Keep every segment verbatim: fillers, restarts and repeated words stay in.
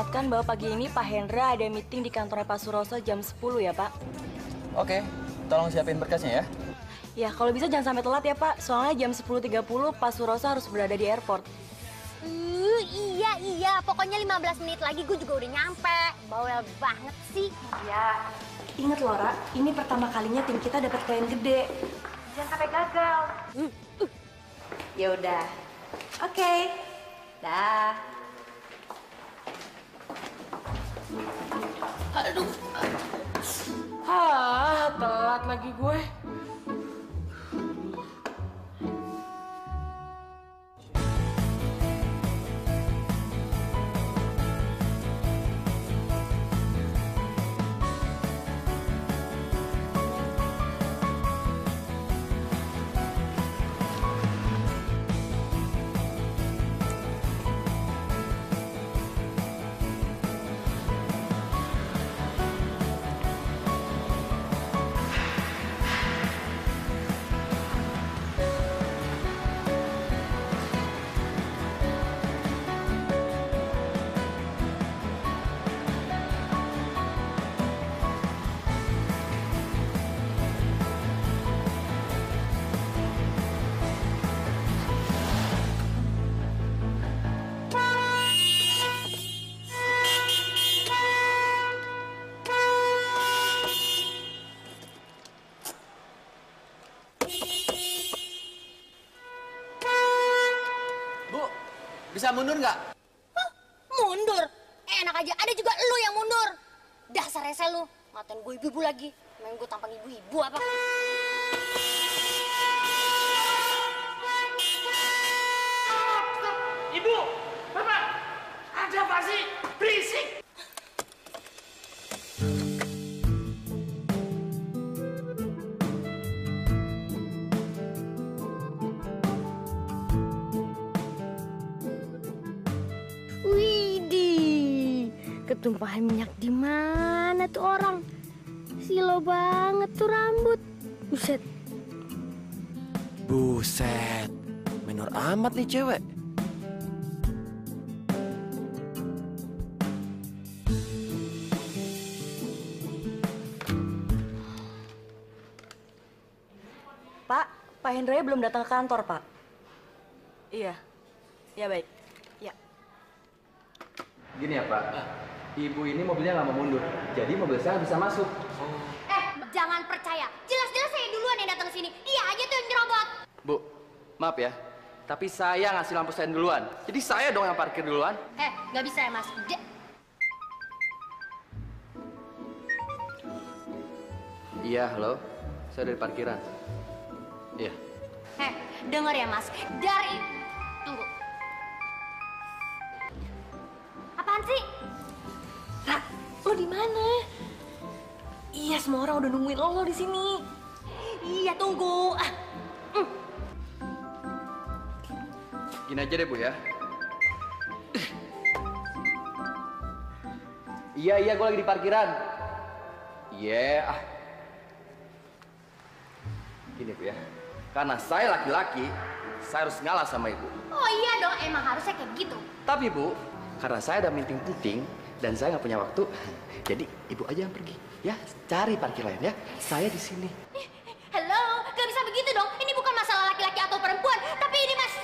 ingatkan bahwa pagi ini Pak Hendra ada meeting di kantornya Pak Suroso jam sepuluh ya, Pak. Oke, tolong siapin berkasnya ya. Ya, kalau bisa jangan sampai telat ya, Pak. Soalnya jam sepuluh tiga puluh Pak Suroso harus berada di airport. Uh, iya, iya. Pokoknya lima belas menit lagi gue juga udah nyampe. Bawel banget sih. Ya, inget Laura, ini pertama kalinya tim kita dapat klien gede. Jangan sampai gagal. Uh, uh. Ya udah. Oke. Okay. Dah. Aduh. Ah, telat lagi gue. Bisa mundur nggak? Hah? Mundur? Enak aja, ada juga lu yang mundur. Dasar rese lu, ngatain gue ibu-ibu lagi. Main gue tampang ibu-ibu apa? Ibu, Bapak, ada apa sih? Berisik! Tumpahan minyak di mana tuh orang? Silo banget tuh rambut. Buset. Buset. Menor amat nih cewek. Pak, Pak Hendra belum datang ke kantor, Pak. Iya. Ya baik. Ya. Gini ya, Pak. Ibu ini mobilnya nggak mau mundur, jadi mobil saya bisa masuk. Oh. Eh, jangan percaya. Jelas-jelas saya duluan yang datang ke sini. Dia aja tuh yang nyerobot. Bu, maaf ya, tapi saya ngasih lampu saya duluan. Jadi saya dong yang parkir duluan. Eh, nggak bisa ya, Mas. De Iya, halo. Saya dari parkiran. Iya. Eh, denger ya, Mas. Dari... Tunggu. Apaan sih? Ra, lo di mana? Iya, semua orang udah nungguin lo di sini. Iya, tunggu. Ah. Mm. Gini aja deh, Bu ya. Iya, iya, gue lagi di parkiran. Iya, yeah, ah. Gini, Bu ya. Karena saya laki-laki, saya harus ngalah sama Ibu. Oh iya dong, emang harusnya kayak gitu. Tapi, Bu, karena saya ada meeting penting, dan saya nggak punya waktu, jadi ibu aja yang pergi, ya cari parkir lain ya. Saya di sini. Halo, gak bisa begitu dong. Ini bukan masalah laki-laki atau perempuan, tapi ini mas.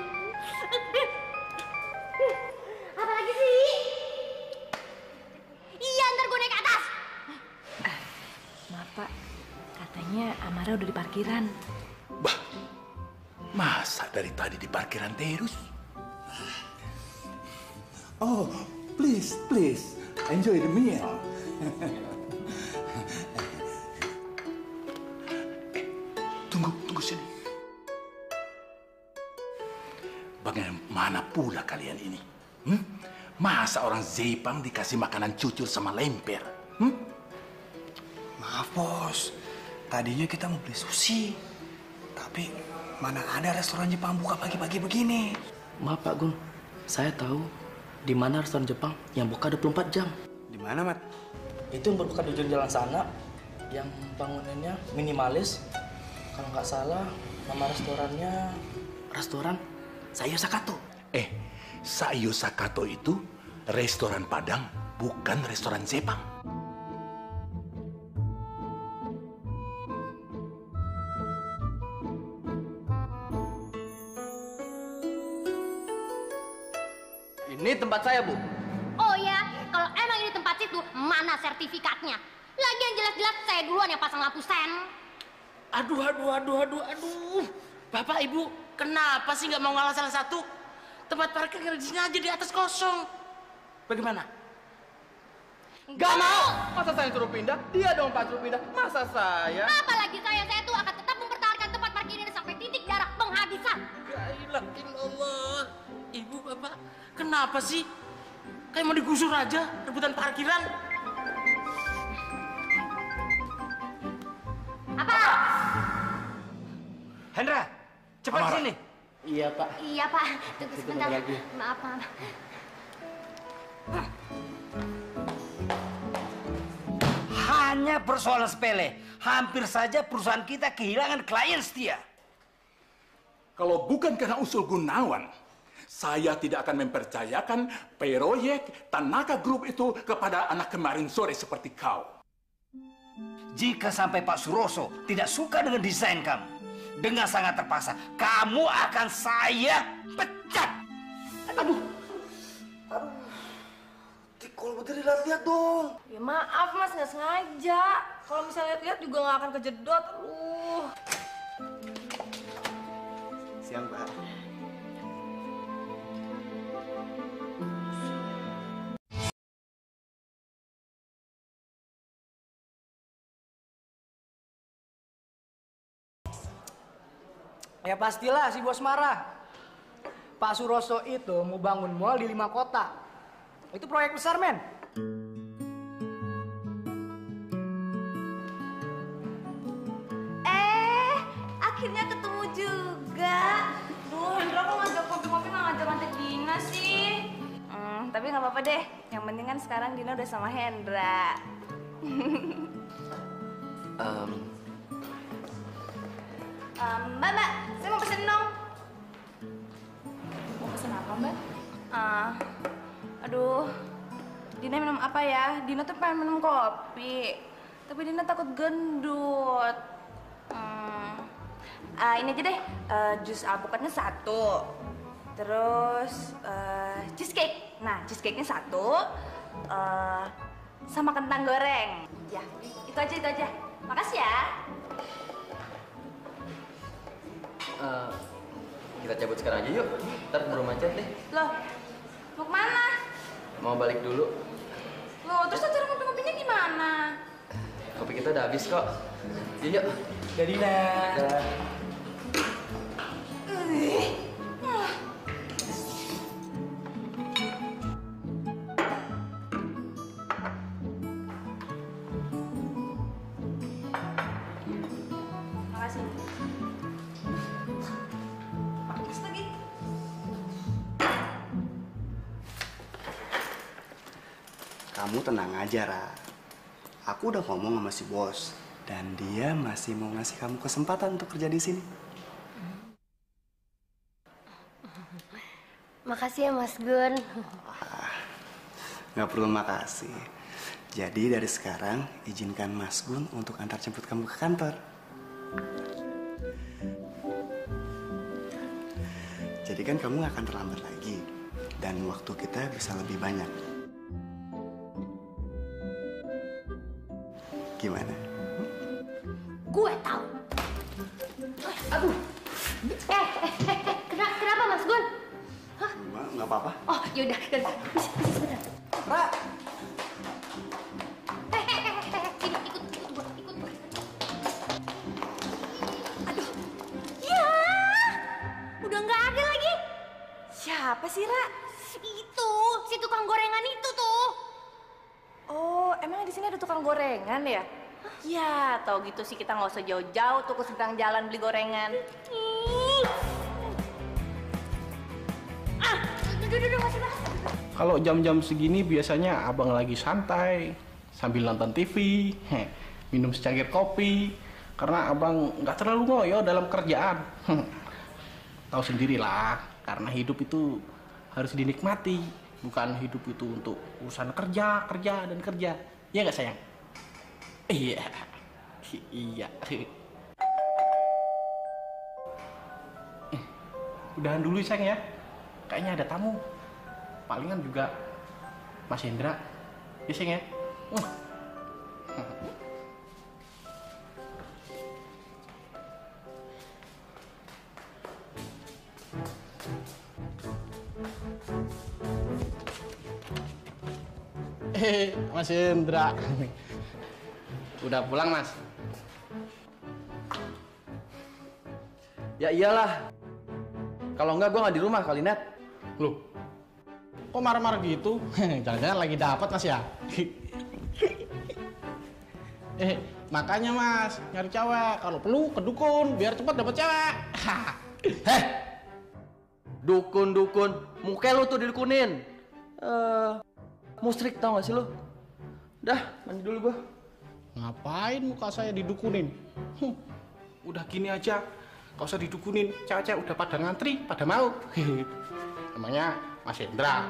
Apa lagi sih? Iya, ntar gue naik ke atas. Maaf Pak, katanya Amara udah di parkiran. Bah, masa dari tadi di parkiran terus? Oh, please, please, enjoy the meal. eh, tunggu, tunggu sini. Bagaimana pula kalian ini? Hmm? Masa orang Zepang dikasih makanan cucur sama lemper? Hmm? Maaf, Bos. Tadinya kita mau beli sushi. Tapi mana ada restoran Jepang buka pagi-pagi begini. Maaf Pak Gun, saya tahu di mana restoran Jepang yang buka dua puluh empat jam. Di mana, Mat? Itu yang berbuka di ujung jalan sana, yang bangunannya minimalis. Kalau nggak salah, nama restorannya restoran Sayo Sakato. Eh, Sayo Sakato itu restoran Padang, bukan restoran Jepang. Ini tempat saya, Bu. Oh ya, kalau emang ini tempat situ, mana sertifikatnya? Lagian jelas-jelas saya duluan yang pasang lampu sen. Aduh, aduh, aduh, aduh, aduh. Bapak, Ibu, kenapa sih nggak mau ngalah salah satu? Tempat parkir di sini aja di atas kosong. Bagaimana? Gak mau! Masa saya suruh pindah? Dia dong Pak suruh pindah. Masa saya? Apalagi saya, saya tuh akan tetap mempertahankan tempat parkir ini sampai titik darah penghabisan. La ilaha illallah. Ibu, Bapak, kenapa sih? Kayak mau digusur aja, rebutan parkiran. Apa? Hendra, cepat Amara. sini. Iya, Pak. Iya, Pak. Tunggu sebentar. lagi. Maaf, maaf. Hanya persoalan sepele. Hampir saja perusahaan kita kehilangan klien setia. Kalau bukan karena usul Gunawan, saya tidak akan mempercayakan proyek Tanaka Group itu kepada anak kemarin sore seperti kau. Jika sampai Pak Suroso tidak suka dengan desain kamu, dengan sangat terpaksa, kamu akan saya pecat. Aduh. Aduh. Tikol berdiri lihat-lihat dong. Ya maaf mas, nggak sengaja. Kalau misalnya lihat-lihat juga nggak akan kejedot. Uh. Siang, Mbak. Ya pastilah si bos marah. Pak Suroso itu mau bangun mall di lima kota. Itu proyek besar, men. Eh, akhirnya ketemu juga. Duh, Hendra kok ngajak ngopi-ngopi nggak ngajak-ngajak Dina sih? Hmm, tapi nggak apa-apa deh. Yang penting kan sekarang Dina udah sama Hendra. Um, Um, mbak, mbak, saya mau pesen dong. Mau pesen apa, mbak? Ah, aduh, Dina minum apa ya? Dina tuh pengen minum kopi, tapi Dina takut gendut. Hmm, ah, ini aja deh, uh, jus alpukatnya satu, terus uh, cheesecake. Nah, cheesecake-nya satu, uh, sama kentang goreng. Ya, itu aja, itu aja. Makasih ya. uh, kita cabut sekarang aja yuk. Ntar keburu macet deh. Loh, mau kemana? Mau balik dulu. Loh, terus acara ngopi-ngopinya gimana? Kopi kita udah habis kok. Yuk, yuk. Jadi nah. Udah. Makasih. Terus lagi. Kamu tenang aja, Ra. Aku udah ngomong sama si bos. Dan dia masih mau ngasih kamu kesempatan untuk kerja di sini. Makasih ya, Mas Gun. Nggak perlu makasih. Jadi dari sekarang, izinkan Mas Gun untuk antar jemput kamu ke kantor. Jadi kan kamu nggak akan terlambat lagi. Dan waktu kita bisa lebih banyak. Gimana? Gue tahu. Aduh. Eh, eh, eh, eh, kena- kenapa Mas Gun? Hah? Nggak, nggak apa-apa. Oh, yaudah, yaudah. Bisa, bisa sebentar. Ra, Eh, eh, eh, eh, eh, sini, ikut, ikut gua, ikut gua. Aduh. Ya, udah nggak ada lagi. Siapa sih, Ra? Itu, si tukang gorengan itu tuh. Oh, emang di sini ada tukang gorengan ya? Ya, tau gitu sih kita nggak usah jauh-jauh tuh ke seberang jalan beli gorengan. Ih. Ah, udah, udah, udah, masih bahas. Kalau jam-jam segini biasanya abang lagi santai sambil nonton T V, heh, minum secangkir kopi, karena abang nggak terlalu ngoyo dalam kerjaan. Tahu sendirilah, karena hidup itu harus dinikmati, Bukan hidup itu untuk urusan kerja, kerja, dan kerja. Iya nggak sayang? Iya. Iya. Eh, udahan dulu sayang ya. Kayaknya ada tamu. Palingan juga Mas Hendra. Ya sayang ya. Uh. Eh, Mas Hendra. Udah pulang, Mas? Ya iyalah. Kalau enggak, gue nggak di rumah kali, Net. Loh, kok marah-marah gitu? Jangan-jangan lagi dapat, Mas ya? Eh, makanya Mas, nyari cewek. Kalau perlu ke dukun, biar cepat dapat cewek. Heh, dukun-dukun. Muka lu tuh didukunin. Eh, musrik tau gak sih lu? Dah, mandi dulu gua. Ngapain muka saya didukunin? Huh, udah gini aja, gak usah didukunin. Cewek-cewek udah pada ngantri, pada mau. Namanya Mas Hendra.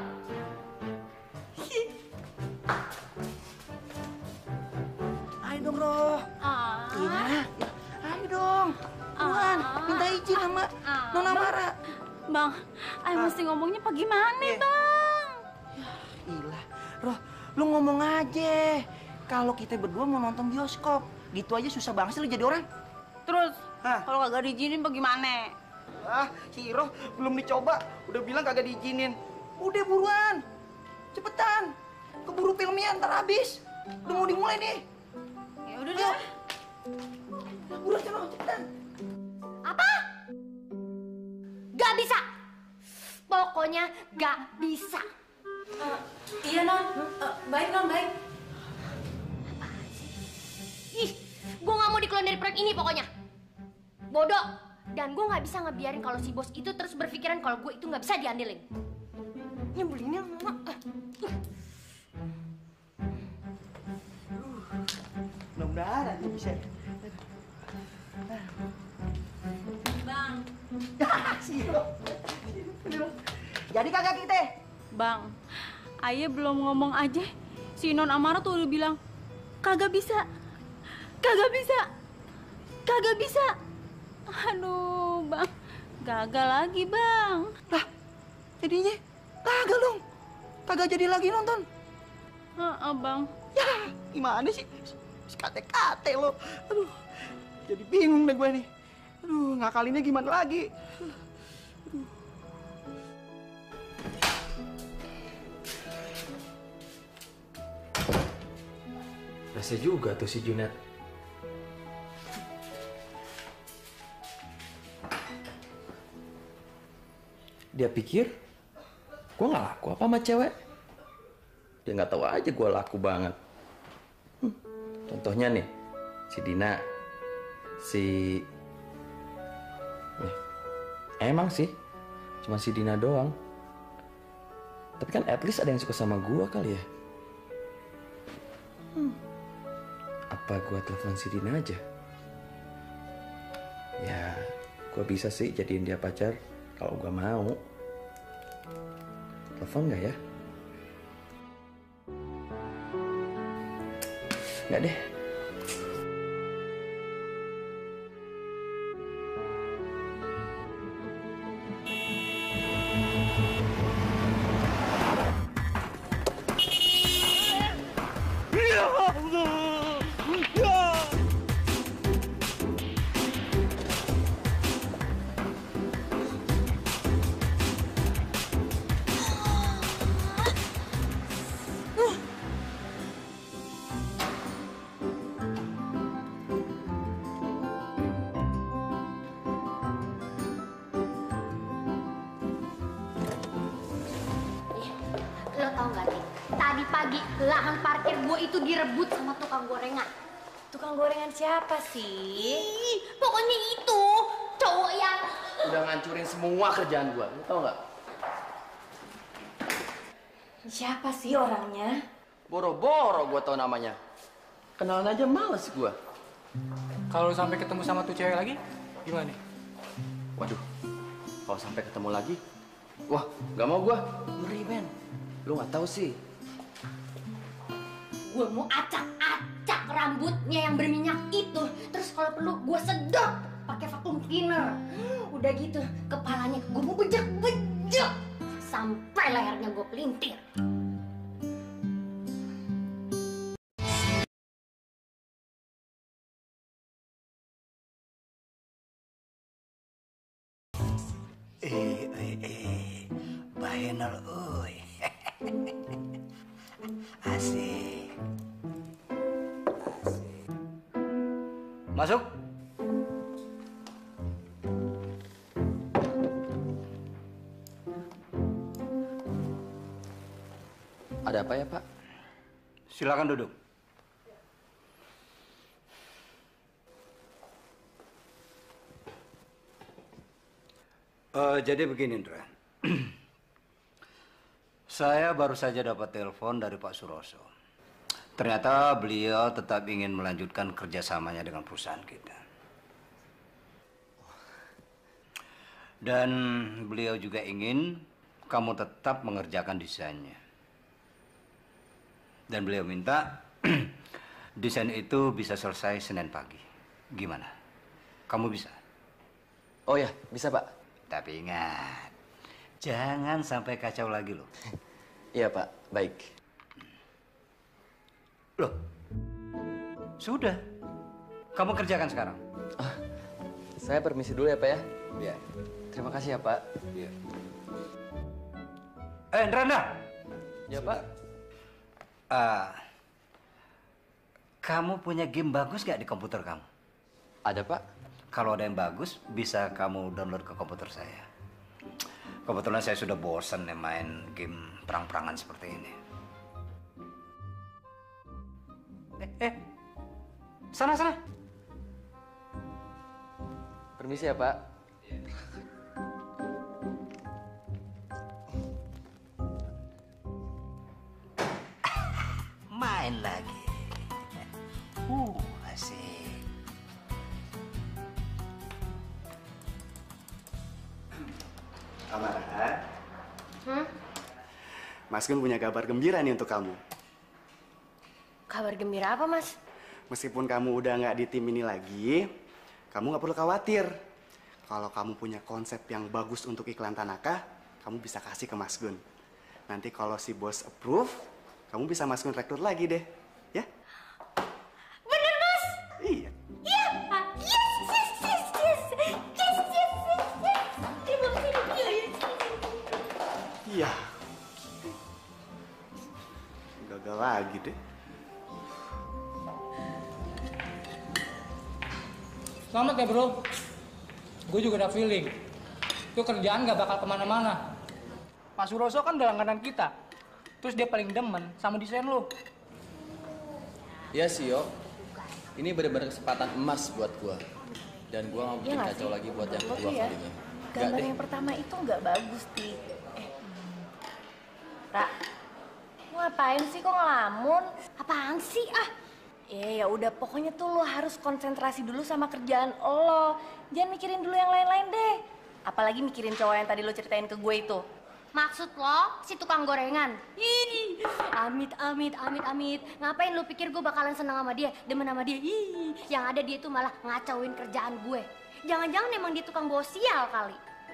Ayo dong, Roh. Ah. Gimana? Ayo dong. Tuhan, minta izin sama Nona Mara. Bang, ay mesti ngomongnya apa gimana, Bang? Gila, Roh, lu ngomong aja. Kalau kita berdua mau nonton bioskop, gitu aja susah banget sih lu jadi orang. Terus, Hah? kalau kagak diizinin bagaimana? Ah, si Roh belum dicoba, udah bilang kagak diizinin. Udah buruan, cepetan. Keburu filmnya ntar habis. Udah mau dimulai nih. Ya udah deh. Buruan Roh, cepetan. Apa? Gak bisa. Pokoknya gak bisa. Iya, Non. Eh, baik, Non, baik. Ih, gue gak mau dikeluarin dari proyek ini pokoknya. Bodoh. Dan gue gak bisa ngebiarin kalau si bos itu terus berpikiran kalau gue itu gak bisa diandelin. Nyebelinnya mama. Mudah-mudahan aja bisa. Bang. Si Roh. Jadi kagak kita? Bang, Ayah belum ngomong aja. Si Non Amara tuh udah bilang, kagak bisa. Kagak bisa. Kagak bisa. Aduh, Bang. Gagal lagi, Bang. Lah, jadinya kagak dong. Kagak jadi lagi nonton. Heeh, Bang. Ya, gimana sih? Kate-kate lo. Aduh, jadi bingung deh gue nih. Aduh, ngakalinnya gimana lagi? Aduh. Rasa juga tuh si Junet. Dia pikir gue nggak laku apa sama cewek. Dia nggak tahu aja gue laku banget. Hmm. Contohnya nih, si Dina, si nih, emang sih cuma si Dina doang. Tapi kan at least ada yang suka sama gue kali ya. Hmm. Apa gue telepon si Dina aja? Ya, gue bisa sih jadiin dia pacar kalau gue mau. Telepon nggak ya? Nggak deh. Lo tau gak nih, tadi pagi lahan parkir gue itu direbut sama tukang gorengan. Tukang gorengan siapa sih? Ih, pokoknya itu cowok yang... Udah ngancurin semua kerjaan gue, lu tau nggak? Siapa sih orangnya? Boro-boro gue tau namanya. Kenalan aja males gue. Kalau sampai ketemu sama tuh cewek lagi, gimana? Waduh, kalau sampai ketemu lagi, wah, nggak mau gue. Ngeri, men. Lu nggak tahu sih. Gue mau acak-acak rambutnya yang berminyak itu. Terus kalau perlu gue sedot pakai vacuum cleaner. Udah gitu, kepalanya gue mau bejek-bejek sampai lehernya gue pelintir. Eh, eh, eh, bahenal, oi. Asik. Asik. Masuk. Ada apa ya, Pak? Silakan duduk. Uh, jadi begini, Indra. Saya baru saja dapat telepon dari Pak Suroso. Ternyata beliau tetap ingin melanjutkan kerjasamanya dengan perusahaan kita. Dan beliau juga ingin kamu tetap mengerjakan desainnya. Dan beliau minta desain itu bisa selesai Senin pagi. Gimana? Kamu bisa? Oh ya, bisa, Pak. Tapi ingat, jangan sampai kacau lagi loh. Iya, Pak. Baik. Loh, sudah. Kamu kerjakan sekarang. Ah, saya permisi dulu ya, Pak ya. Iya. Terima kasih ya, Pak. Iya. Eh, Indra, Ya, Pak. Uh, kamu punya game bagus gak di komputer kamu? Ada, Pak. Kalau ada yang bagus, bisa kamu download ke komputer saya. Kebetulan saya sudah bosan nih main game perang-perangan seperti ini. Eh, eh, sana, sana. Permisi ya, Pak. Main lagi. Uh, asik. Amara, Hmm? Mas Gun punya kabar gembira nih untuk kamu. Kabar gembira apa, Mas? Meskipun kamu udah nggak di tim ini lagi, kamu nggak perlu khawatir. Kalau kamu punya konsep yang bagus untuk iklan Tanaka, kamu bisa kasih ke Mas Gun. Nanti kalau si bos approve, kamu bisa Mas Gun rekrut lagi deh, ya? Bener, Mas? Iya. Iya! Yes, yes, yes, yes! Yes, yes, yes, yes! Terima kasih, iya, yes. Iya. Gagal lagi deh. Selamat ya bro. Gue juga udah feeling. Itu kerjaan gak bakal kemana-mana. Pak Suroso kan udah langganan kita. Terus dia paling demen sama desain lo. Ya sih, Yo. Ini benar-benar kesempatan emas buat gua. Dan gua nggak bikin nggak kacau sih? lagi buat yang Menurut kedua lo ya, kalinya. gambar deh. yang pertama itu nggak bagus, Ti. Eh, Ra, lu ngapain sih kok ngelamun? Apaan sih, ah? Eh, ya udah pokoknya tuh lo harus konsentrasi dulu sama kerjaan lo. Jangan mikirin dulu yang lain-lain deh. Apalagi mikirin cowok yang tadi lo ceritain ke gue itu. Maksud lo, si tukang gorengan? Ih, amit, amit, amit, amit. Ngapain lu pikir gue bakalan seneng sama dia, demen sama dia? Ih, yang ada dia tuh malah ngacauin kerjaan gue. Jangan-jangan emang dia tukang bawa sial kali.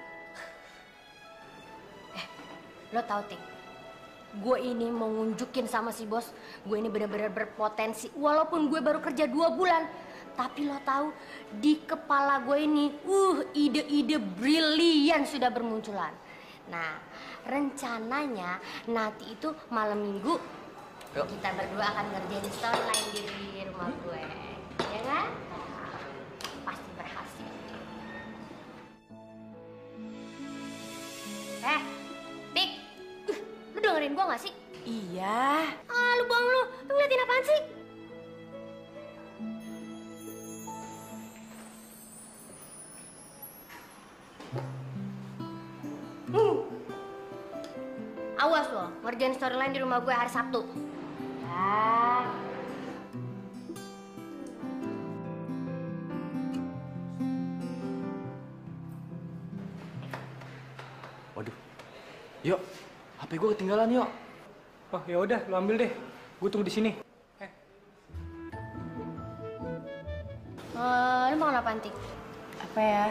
Eh, lo tau, Tik? Gue ini mau nunjukin sama si bos, gue ini benar-benar berpotensi. Walaupun gue baru kerja dua bulan, tapi lo tahu di kepala gue ini, uh, ide-ide brilian sudah bermunculan. Nah, rencananya nanti itu malam minggu Yuk. kita berdua akan ngerjain storyline di rumah gue, ya kan? Pasti berhasil. Eh, Tik, uh, lu dengerin gue gak sih? Iya. Ah, lu bohong lu, lu ngeliatin apaan sih? Hmm. Awas lo, ngerjain storyline di rumah gue hari Sabtu. Ya. Waduh. Yuk, H P gua ketinggalan, Yuk. Oh ya udah, lu ambil deh. Gue tunggu di sini. Eh. Uh, lu mau apaan, Tik? Apa ya?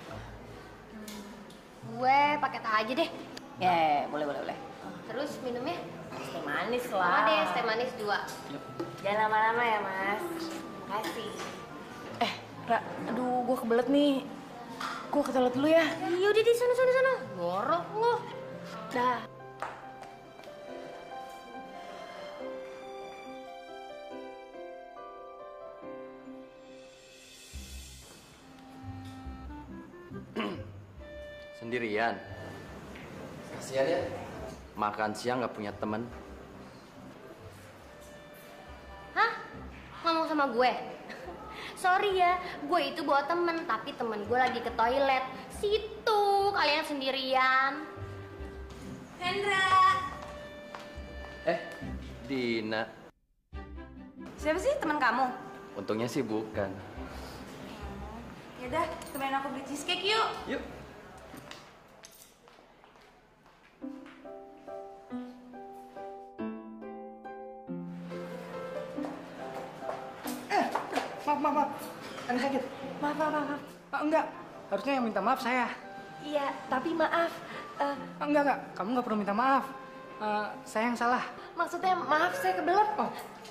Gue pakai teh aja deh. Ya, ya, boleh, boleh, boleh. Terus minumnya? Es teh manis Sama lah. deh, es teh manis dua. Jangan lama-lama ya, Mas. Makasih. Eh, Ra, aduh, gue kebelet nih. Gue ke toilet dulu ya. Ya udah di sana sana sana. Borok lu. Dah. Sendirian. Kasihan ya. Makan siang nggak punya temen. Hah? Ngomong sama gue? Sorry ya, gue itu bawa temen, tapi temen gue lagi ke toilet. Situ, kalian sendirian. Hendra. Eh, Dina. Siapa sih teman kamu? Untungnya sih bukan. Yaudah, temenin aku beli cheesecake yuk. Yuk. Maaf, maaf, maaf. Ada sakit. Maaf, maaf, maaf. Ah, enggak. Harusnya yang minta maaf saya. Iya, tapi maaf. Eh, Ah, enggak, enggak. Kamu nggak perlu minta maaf. Eh, saya yang salah. maksudnya maaf, saya kebelet. Oh,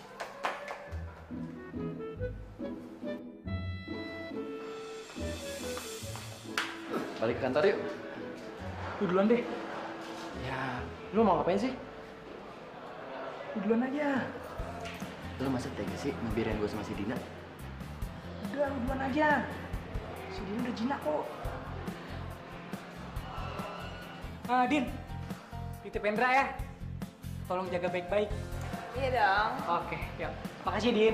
Balik ke kantor yuk. lu duluan deh. Ya, lu mau ngapain sih? Lu duluan aja. Lu masa tega sih ngebiarin gue sama si Dina? Udah, lu duluan aja. Si Din udah jinak kok. Ah, Din. Titip Hendra ya. Tolong jaga baik-baik. Iya dong. Oke, ya. Makasih, Din.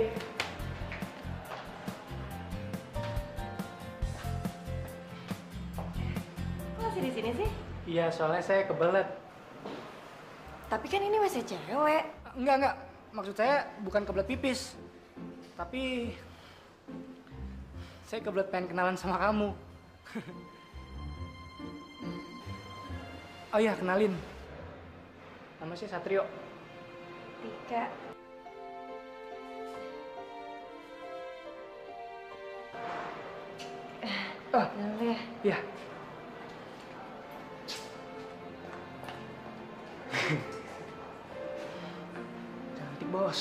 Kok masih di sini sih? Iya, soalnya saya kebelet. Tapi kan ini masih cewek. Ah, enggak, enggak. Maksud saya bukan kebelet pipis. Tapi saya kebelet pengen kenalan sama kamu. Oh iya, kenalin. Nama saya Satrio. Tika. Ah, Dulu ya. iya. Cantik, Bos.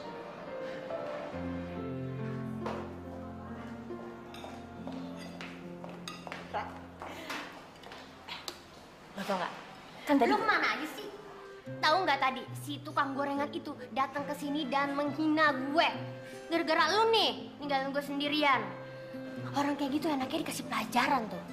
Lo tau gak? Kan tadi Lu kemana aja sih? Tahu nggak tadi si tukang gorengan itu datang ke sini dan menghina gue. Gara-gara lu nih ninggalin gue sendirian. Orang kayak gitu enaknya dikasih pelajaran tuh.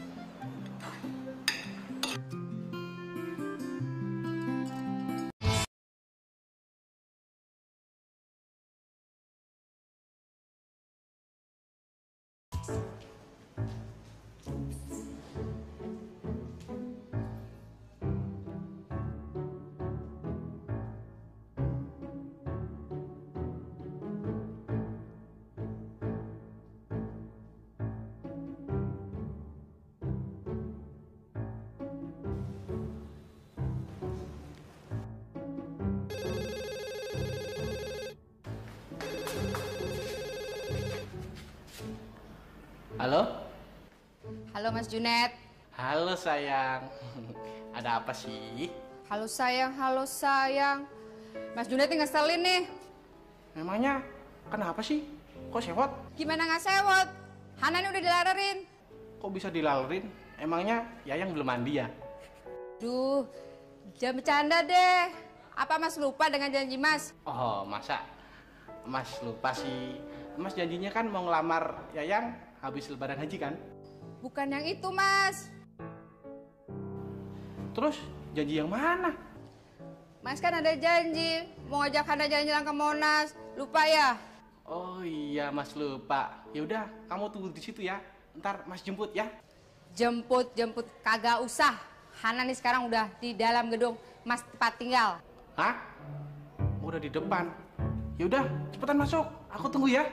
Halo? Halo Mas Junet. Halo sayang. Ada apa sih? Halo sayang, halo sayang. Mas Junet nih ngeselin nih. Emangnya kenapa sih? Kok sewot? Gimana nggak sewot? Hana ini udah dilalerin. Kok bisa dilalerin? Emangnya Yayang belum mandi ya? Duh, jangan bercanda deh. Apa Mas lupa dengan janji Mas? Oh, masa? Mas lupa sih. Mas janjinya kan mau ngelamar Yayang habis lebaran haji kan? Bukan yang itu Mas. Terus janji yang mana? Mas kan ada janji mau ngajak Hana jalan-jalan ke Monas. Lupa ya? Oh iya, Mas lupa. Ya udah, kamu tunggu di situ ya. Ntar Mas jemput ya. Jemput, jemput kagak usah. Hana nih sekarang udah di dalam gedung Mas tempat tinggal. Hah? Udah di depan. Ya udah, cepetan masuk. Aku tunggu ya.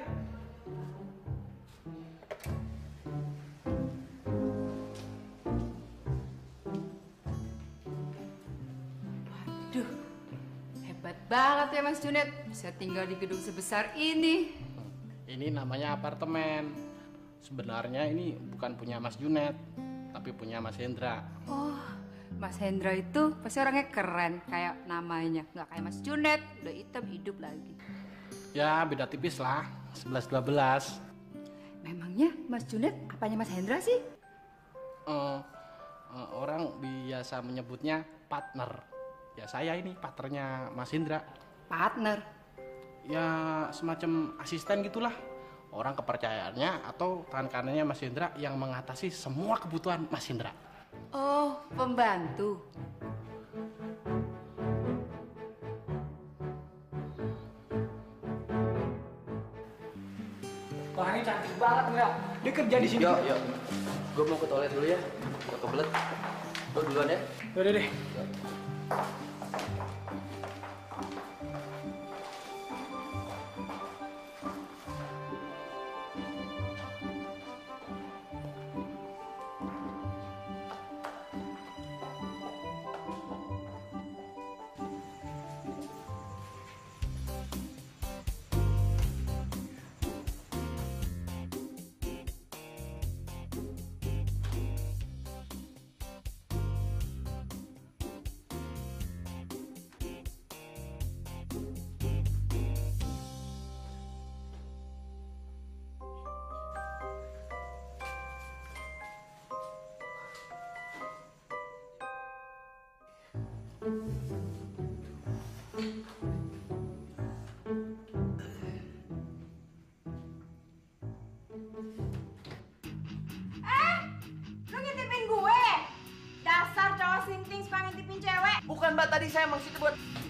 Duh, hebat banget ya Mas Junet, bisa tinggal di gedung sebesar ini. Ini namanya apartemen. Sebenarnya ini bukan punya Mas Junet, tapi punya Mas Hendra. Oh, Mas Hendra itu pasti orangnya keren, kayak namanya. Nggak kayak Mas Junet, udah hitam hidup lagi. Ya beda tipis lah, sebelas dua belas. Memangnya Mas Junet apanya Mas Hendra sih? Uh, uh, orang biasa menyebutnya partner. Ya saya ini partnernya Mas Hendra. Partner? Ya semacam asisten gitulah. Orang kepercayaannya atau tangan kanannya Mas Hendra yang mengatasi semua kebutuhan Mas Hendra. Oh, pembantu. Wah, ini cantik banget nggak? Dia kerja di sini. Yuk, yuk. Gue mau ke toilet dulu ya. Gue kebelet. Gue duluan ya. Udah deh. Eh, lu ngintipin gue? Dasar cowok sinting suka ngintipin cewek. Bukan mbak, tadi saya maksud buat...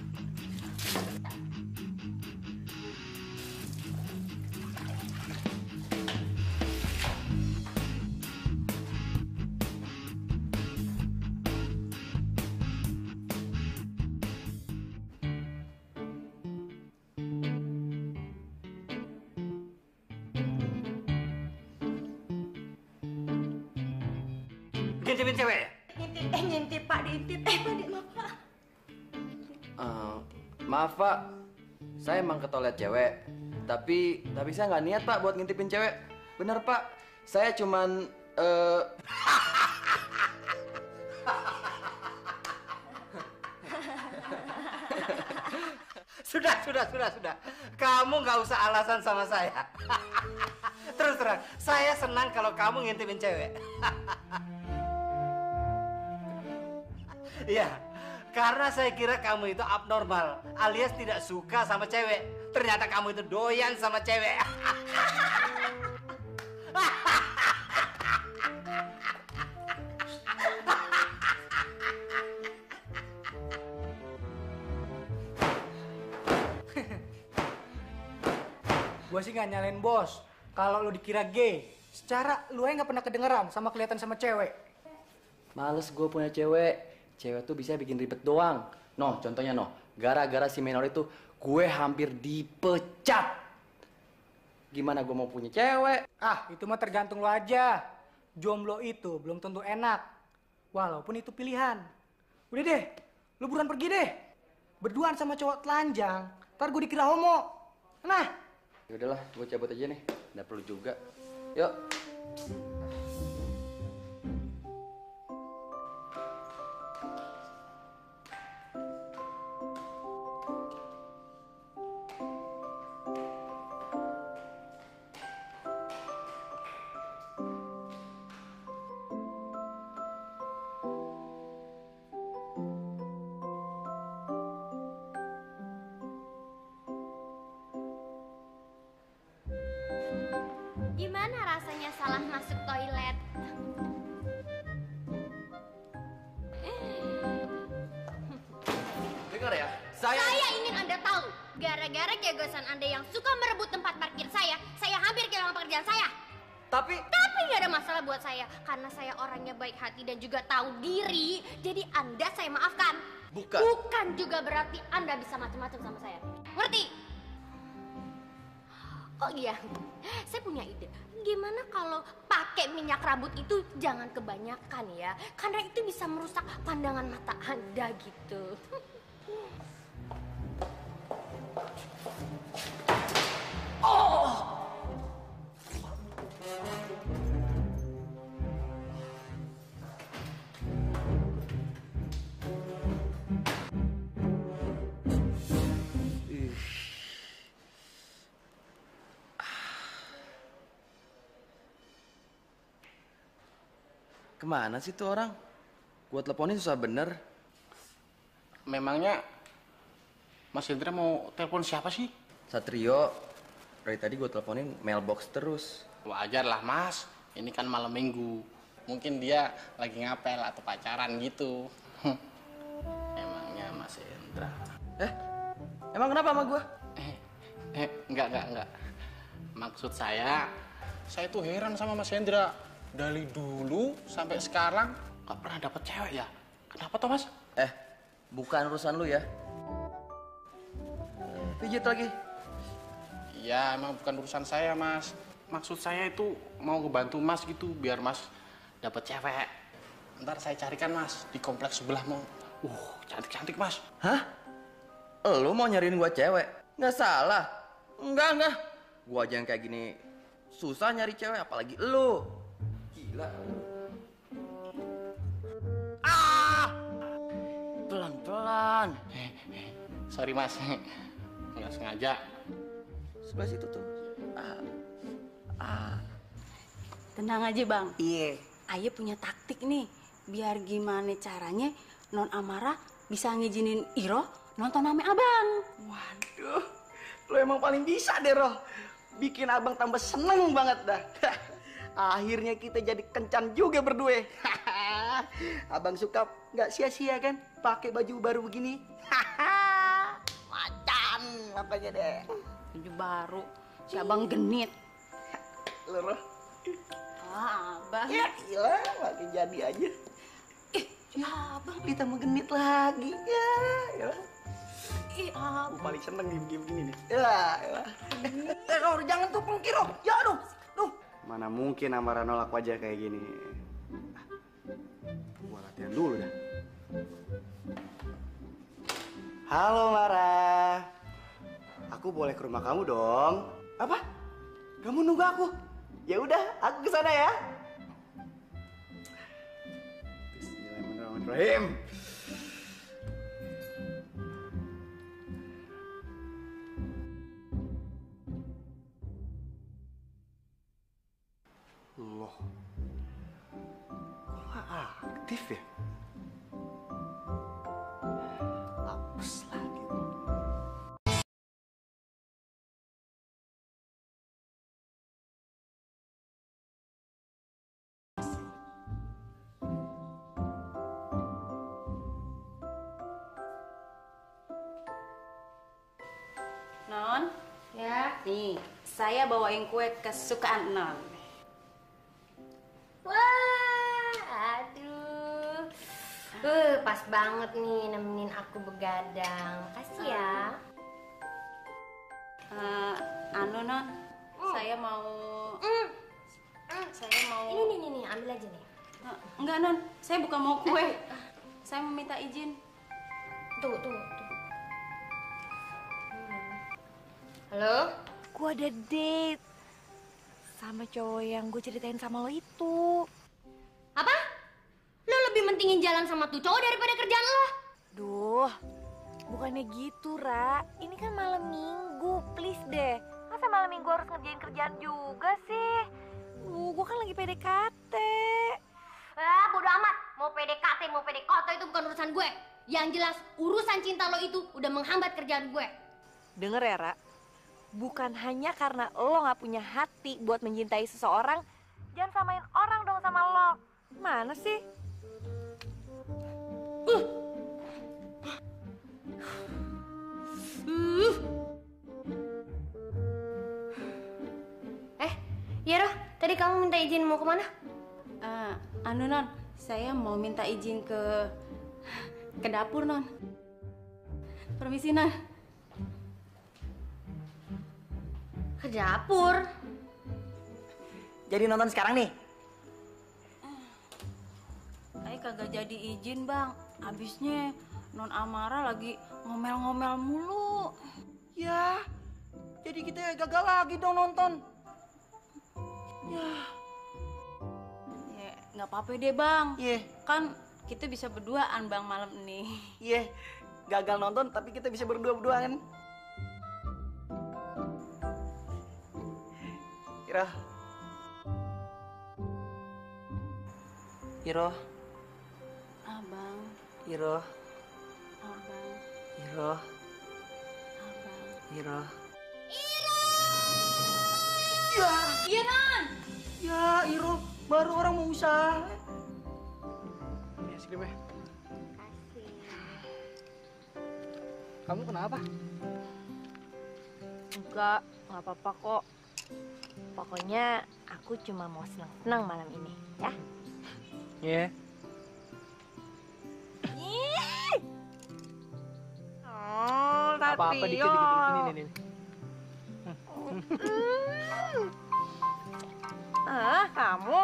Ngintipin cewek ya? Ngintip, eh ngintip pak, diintip. Eh pak, di, maaf pak. Uh, maaf Pak, saya emang ke toilet cewek. Tapi tapi saya nggak niat Pak buat ngintipin cewek. Bener Pak, saya cuman uh... Sudah, sudah, sudah, sudah. Kamu nggak usah alasan sama saya. Terus terang, saya senang kalau kamu ngintipin cewek. Iya, karena saya kira kamu itu abnormal, alias tidak suka sama cewek. Ternyata kamu itu doyan sama cewek. Gua sih nggak nyalain bos. Kalau lu dikira gay, secara lu aja nggak pernah kedengeran sama kelihatan sama cewek. Males gue punya cewek. Cewek tuh bisa bikin ribet doang. Noh, contohnya noh, gara-gara si Menor itu gue hampir dipecat. Gimana gue mau punya cewek? Ah, itu mah tergantung lu aja. Jomblo itu belum tentu enak. Walaupun itu pilihan. Udah deh, lu buruan pergi deh. Berduaan sama cowok telanjang, ntar gue dikira homo. Nah. Ya udahlah, gue cabut aja nih. Nggak perlu juga. Yuk. Gimana rasanya salah masuk toilet? Dengar ya, saya... Saya ingin Anda tahu, gara-gara kegosan Anda yang suka merebut tempat parkir saya, saya hampir kehilangan pekerjaan saya. Tapi... Tapi nggak ada masalah buat saya, karena saya orangnya baik hati dan juga tahu diri, jadi Anda saya maafkan. Bukan. Bukan juga berarti Anda bisa macam-macam sama saya. Ngerti? Oh iya, saya punya ide. Gimana kalau pakai minyak rambut itu jangan kebanyakan ya, karena itu bisa merusak pandangan mata Anda gitu. Kemana sih tuh orang? Gua teleponin susah bener. Memangnya Mas Hendra mau telepon siapa sih? Satrio, dari tadi gue teleponin mailbox terus. Wajar lah Mas, ini kan malam minggu. Mungkin dia lagi ngapel atau pacaran gitu. Emangnya Mas Hendra. Eh, emang kenapa sama gue? Eh, eh, enggak, enggak, enggak. Maksud saya, saya tuh heran sama Mas Hendra. Dari dulu sampai sekarang nggak pernah dapet cewek ya. Kenapa toh Mas? Eh, bukan urusan lu ya. Pijit lagi. Iya, emang bukan urusan saya Mas. Maksud saya itu mau ngebantu Mas gitu, biar Mas dapet cewek. Ntar saya carikan Mas, di kompleks sebelah mau. Uh, cantik-cantik Mas. Hah? Lu mau nyariin gua cewek? Nggak salah. Enggak, enggak. Gua aja yang kayak gini susah nyari cewek, apalagi lu. Gila. Ah! Pelan-pelan. Eh, eh, sorry Mas, nggak sengaja. Sebelah situ tuh. Ah. Ah. Tenang aja bang. Iya. Ayah punya taktik nih. Biar gimana caranya Non Amara bisa ngizinin Iro nonton sama abang. Waduh, lo emang paling bisa deh Roh. Bikin abang tambah seneng banget dah. Akhirnya kita jadi kencan juga berdua. Abang suka nggak sia-sia kan pakai baju baru begini. Macan makanya deh. Baju baru, si abang genit. Lo Roh. Ah, abang. Ya gila, makin jadi aja. Eh, ya abang ditambah genit lagi. Ya, ya. Ih, abang. Gue paling seneng di begini nih. Ya, ya. Eh, Roh, jangan tuh pengkir, Roh. Ya, aduh. Duh. Mana mungkin Amara nolak wajah kayak gini. Gua latihan dulu dah. Halo Mara. Aku boleh ke rumah kamu dong. Apa? Kamu nunggu aku? Ya udah, aku ke sana ya. Bismillahirrahmanirrahim. Loh, kok nggak aktif ya? Hapus lagi tuh. Non, Ya. nih saya bawain kue kesukaan Non. Wah, aduh. Uh, pas banget nih nemenin aku begadang. Makasih ya. Eh, anu Non, saya mau, Mm. Mm. saya mau. Ini nih, nih, nih, ambil aja nih. Eh, enggak Non, saya bukan mau kue. Saya mau minta izin. Tunggu, tunggu, tunggu. Hmm. Halo? Gue ada date sama cowok yang gue ceritain sama lo itu. Apa? Lo lebih mentingin jalan sama tuh cowok daripada kerjaan lo? Duh, bukannya gitu, Ra. Ini kan malam minggu, please deh. Masa malam minggu harus ngerjain kerjaan juga sih? Uh, gue kan lagi P D K T. Ah, bodo amat. Mau P D K T, mau P D K T itu bukan urusan gue. Yang jelas, urusan cinta lo itu udah menghambat kerjaan gue. Denger ya, Ra. Bukan hanya karena lo gak punya hati buat mencintai seseorang, jangan samain orang dong sama lo. Mana sih? Uh. Uh. Eh, iya Roh, tadi kamu minta izin mau kemana? Eh, anu Non, saya mau minta izin ke ke dapur Non. Permisi Non. Ke dapur. Jadi nonton sekarang nih. Saya kagak jadi izin bang. Abisnya Non Amara lagi ngomel-ngomel mulu. Ya, jadi kita gagal lagi dong nonton. Ya, Ya nggak apa-apa deh bang. iya, Kan kita bisa berduaan bang malam ini. iya. Gagal nonton tapi kita bisa berdua-berdua kan? Ira. Iro. Abang. Iro. Abang. Iro. Abang. Iro. Ya, Iya, Non. ya Iro, baru orang mau usaha. Ya, sini, Be. Kamu kenapa? Enggak, nggak apa-apa kok. Pokoknya aku cuma mau senang-senang malam ini, ya. Iya. Ih. Oh, tapi Apa-apa dikit-dikit ini nih, nih. Ah, kamu?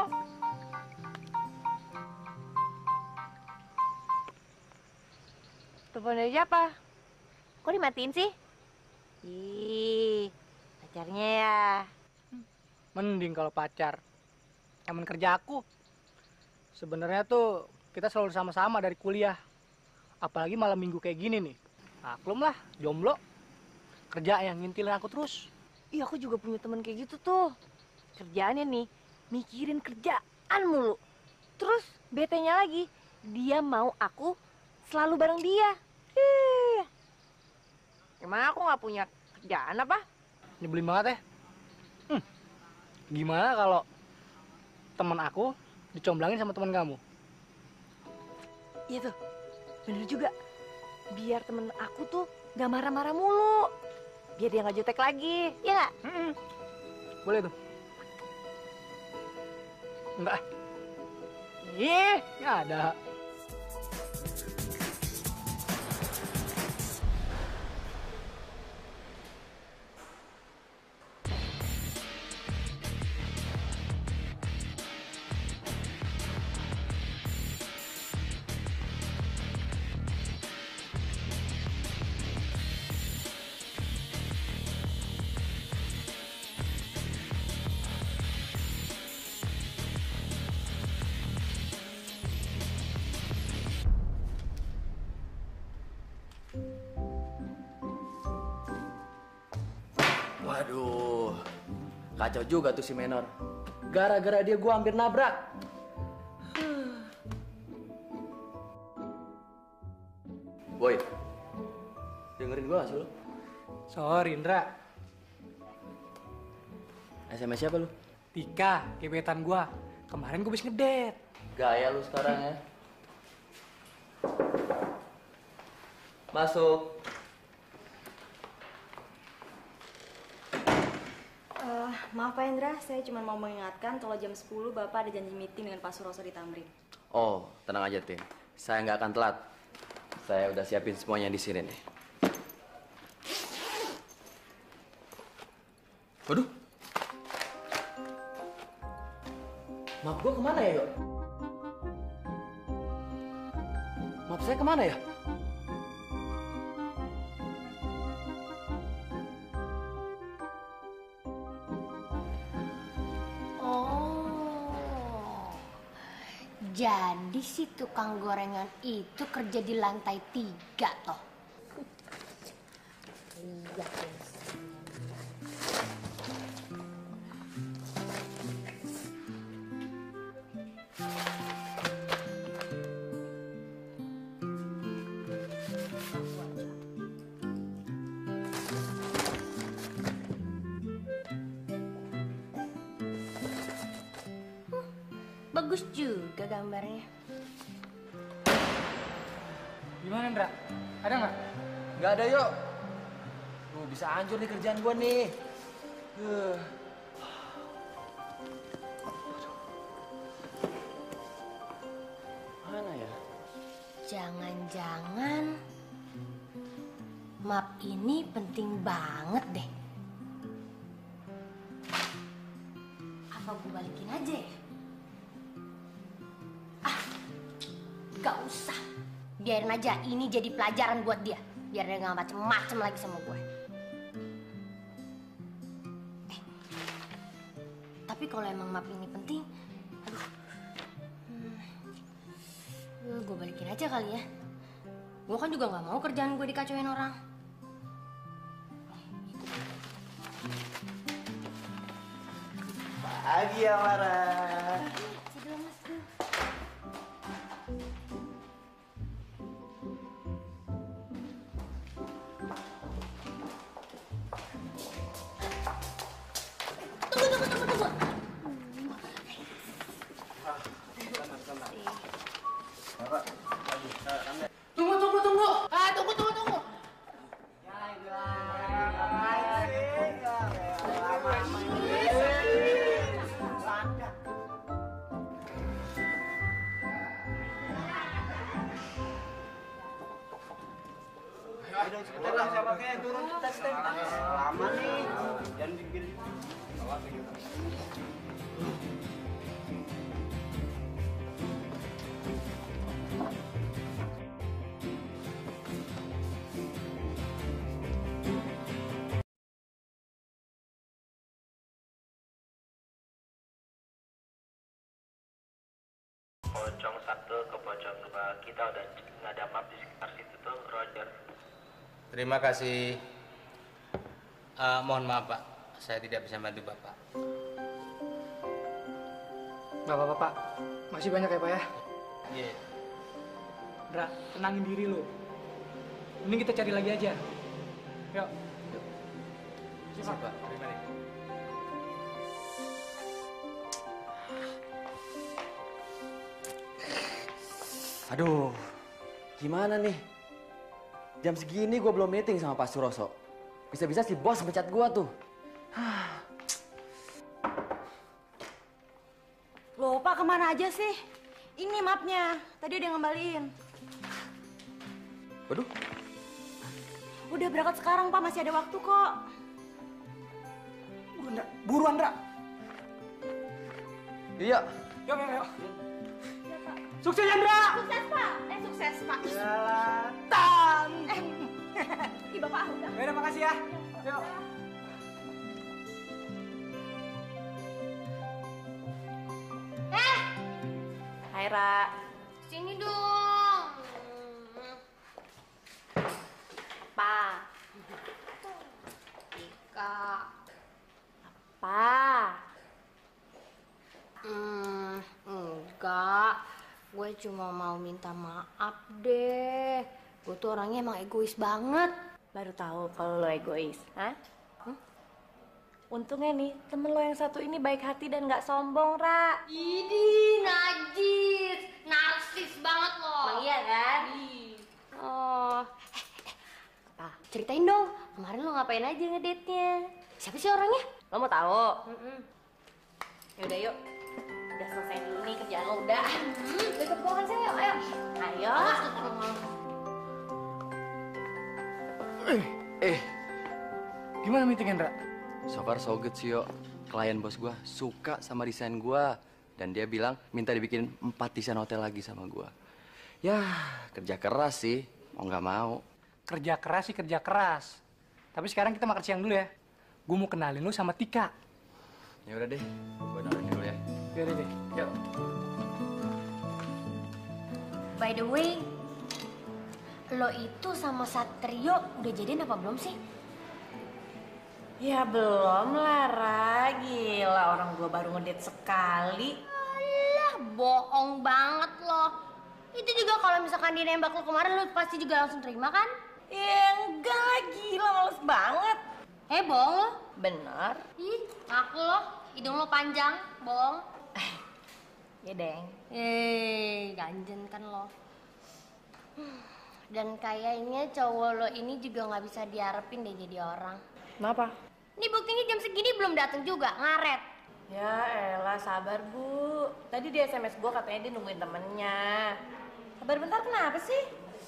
Teleponnya siapa? Kok dimatiin sih? Ih, pacarnya ya. Mending kalau pacar. Temen kerja aku. Sebenarnya tuh kita selalu sama-sama dari kuliah. Apalagi malam minggu kayak gini nih. Maklum lah, jomblo. Kerja yang ngintilin aku terus. Iya, aku juga punya temen kayak gitu tuh. Kerjaannya nih, mikirin kerjaan mulu. Terus betenya lagi, dia mau aku selalu bareng dia. Ih. Emang aku nggak punya kerjaan apa? Nyebelin banget ya. Hmm. Gimana kalau teman aku dicomblangin sama teman kamu? Iya tuh, bener juga. Biar temen aku tuh gak marah-marah mulu. Biar dia gak jutek lagi, ya nggak? Hmm. Boleh tuh. Enggak. Ih, nggak ada. Waduh, kacau juga tuh si Menor. Gara-gara dia gua hampir nabrak. Boy, dengerin gua gak sih lu? Sorry, Indra. S M S siapa lu? Tika, gebetan gua. Kemarin gua habis ngedet. Gaya lu sekarang ya. Masuk. Uh, maaf Pak Hendra, saya cuma mau mengingatkan kalau jam sepuluh Bapak ada janji meeting dengan Pak Suroso di Tamrin. Oh, tenang aja, Tim. Saya nggak akan telat. Saya udah siapin semuanya di sini nih. Waduh. Map gua kemana ya, Yok? Map saya kemana ya? Jadi si tukang gorengan itu kerja di lantai tiga toh. Iya. Bagus juga gambarnya. Gimana, Indra? Ada nggak? Nggak ada, Yok. Tuh, bisa hancur nih kerjaan gua nih. Uh. Mana ya? Jangan-jangan map ini penting banget deh. Apa gue balikin aja ya? Ah, gak usah. Biarin aja, ini jadi pelajaran buat dia. Biar dia gak macem-macem lagi sama gue. Eh, tapi kalau emang map ini penting, aduh, hmm, gue balikin aja kali ya. Gue kan juga gak mau kerjaan gue dikacauin orang. Pagi ya, Mara. Tunggu, tunggu, tunggu. Ah, tunggu, tunggu, tunggu. Turun tes tes. Lama nih. Jangan digini. Pocong satu ke pocong dua, kita udah nggak ada map di sekitar situ tuh, Roger. Terima kasih. Eh, mohon maaf Pak, saya tidak bisa bantu Bapak. Gak apa-apa Pak, masih banyak ya Pak ya. Iya. Dra, tenangin diri lo. Mending kita cari lagi aja. Yuk. Siap Pak, terima kasih. Aduh, gimana nih? Jam segini gue belum meeting sama Pak Suroso. Bisa-bisa si bos pecat gue tuh. Loh, Pak kemana aja sih? Ini mapnya, tadi dia ngembaliin. Waduh. Udah berangkat sekarang, Pak, masih ada waktu kok. Buruan, Dra. Buruan, Dra. Iya. Yuk, yuk, yuk. Sukses ya, Dra! Sukses, Pak. Eh, sukses, Pak. Selatan. Eh, ih, Bapak, udah. Ya udah, makasih ya. Yuk. Eh, Hai, Ra. sini dong. Apa? Ika. Apa? Hmm, enggak. Gue cuma mau minta maaf deh. Gue tuh orangnya emang egois banget. Baru tahu kalau lo egois, hah? Hmm? Untungnya nih, temen lo yang satu ini baik hati dan nggak sombong, Ra. Idi, najis, narsis banget lo. Emang iya kan? Oh, eh, eh, apa? Ceritain dong, kemarin lo ngapain aja ngedate-nya? Siapa sih orangnya? Lo mau tahu? Mm-mm. Yaudah yuk. Udah selesai dulu nih kerjaan lo udah. Hmm, ikut gue kan sih, yuk, ayo. Ayo. Eh, Eh, gimana meetingnya, Dra? so far so good sih, yo. Klien bos gue suka sama desain gue. Dan dia bilang minta dibikin empat desain hotel lagi sama gue. Ya, kerja keras sih. Mau nggak mau. Kerja keras sih kerja keras. Tapi sekarang kita makan siang dulu ya. Gue mau kenalin lu sama Tika. Ya udah deh, gue naruh dulu ya. Ya udah deh. Yuk. By the way, lo itu sama Satrio udah jadian apa belum sih? Ya belum lah, Ra. Gila, orang gue baru ngedate sekali. Alah, bohong banget lo. Itu juga kalau misalkan dia nembak lo kemarin, lo pasti juga langsung terima kan? Ya enggak lah, gila, males banget. Eh, bohong lo. Bener. Ih, ngaku lo. Hidung lo panjang, bohong. Ya, Deng. Eh, ganjen kan lo. Dan kayaknya cowok lo ini juga nggak bisa diharapin deh jadi orang. Kenapa? Ini buktinya jam segini belum datang juga, ngaret. Ya elah, sabar Bu. Tadi dia S M S gue katanya dia nungguin temennya. Sabar bentar, kenapa sih?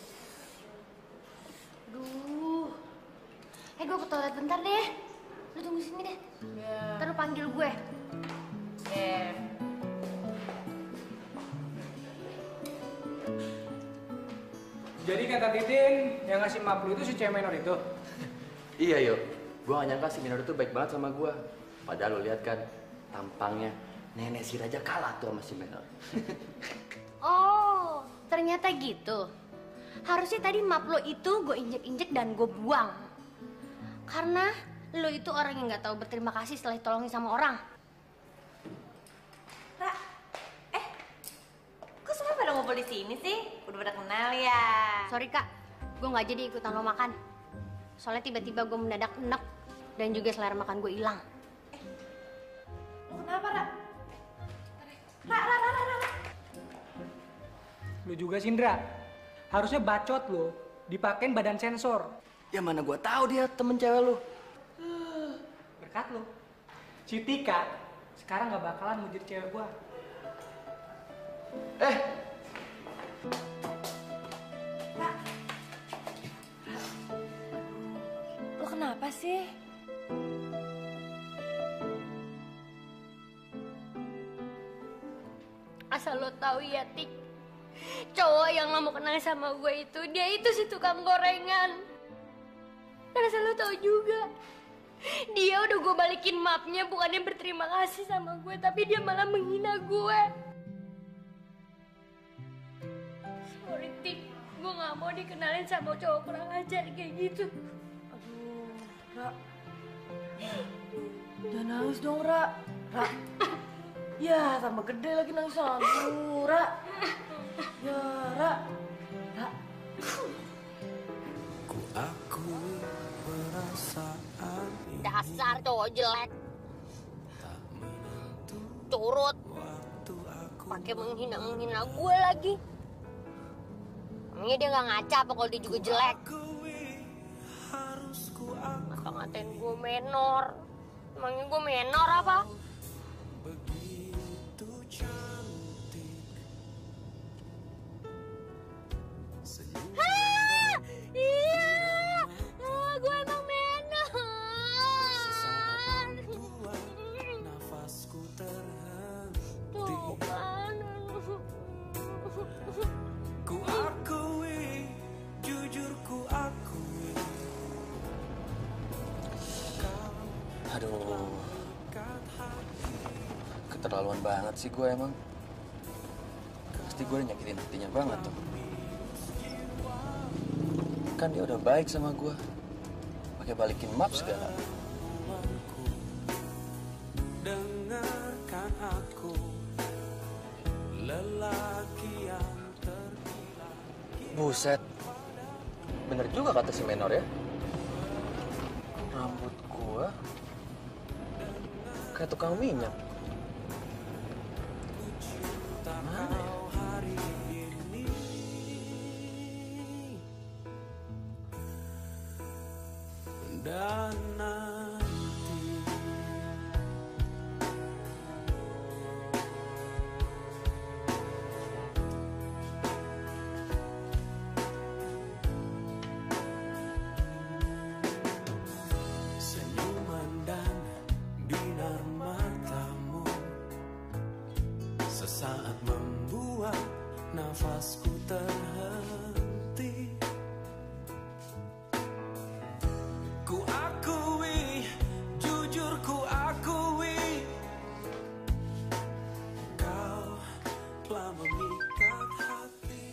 Duh. Eh, gue ke toilet bentar deh. Lu tunggu sini deh. Ya. Ntar lu panggil gue. Ya. Jadi kata Titin, yang ngasih map lu itu si cewek minor itu? Iya, yuk. Gue gak nyangka si Minor itu baik banget sama gue. Padahal lo lihat kan, tampangnya nenek si Raja kalah tuh sama si Minor. Oh, ternyata gitu. Harusnya tadi map lo itu gue injek-injek dan gue buang. Karena lo itu orang yang gak tahu berterima kasih setelah ditolongin sama orang. Ra, eh, kok semua pada ngumpul di sini sih? Udah pada kenal ya? Sorry kak, gue nggak jadi ikutan lo makan. Soalnya tiba-tiba gue mendadak enek dan juga selera makan gue hilang. Lo kenapa, Ra? Ra, Ra, Ra, Ra, Ra. Lu juga Sindra. Harusnya bacot lo dipakein badan sensor. Ya mana gua tahu dia temen cewek lu. Berkat lo. Si Tika sekarang nggak bakalan mau jadi cewek gua. Eh, Lo kenapa sih? Asal lo tahu ya, Tik. Cowok yang nggak mau kenal sama gue itu, dia itu si tukang gorengan. Dan asal lo tahu juga, dia udah gue balikin mapnya, bukannya berterima kasih sama gue, tapi dia malah menghina gue. Sorry, Tik. Gue nggak mau dikenalin sama cowok kurang ajar kayak gitu. Aduh, Ra. Jangan nangis dong, Ra. Ra. Ya, tambah gede lagi nangis. Aduh, Ra. Ya, Ra. Ra. Dasar cowok jelek. Curut. Pakai menghina-menghina gue lagi. Emangnya dia nggak ngaca apa kalau dia juga jelek? Masa ngatain gue menor? Emangnya gue menor apa? Hah! Iya! Ah, gue emang menor! Tuh kan. Ku akui, jujur ku akui. aduh. Keterlaluan banget sih gue emang. Pasti gue udah nyakitin hatinya banget tuh. Kan dia udah baik sama gue. Pakai balikin map segala. Dengarkan aku, lelaki yang tergila. Buset. Bener juga kata si Menor ya. Rambut gue kayak tukang minyak. Mana ya? Dan nanti senyuman dan binar matamu sesaat membuat nafasku terhenti. Ku akui, jujur ku akui, kau telah memikat hati.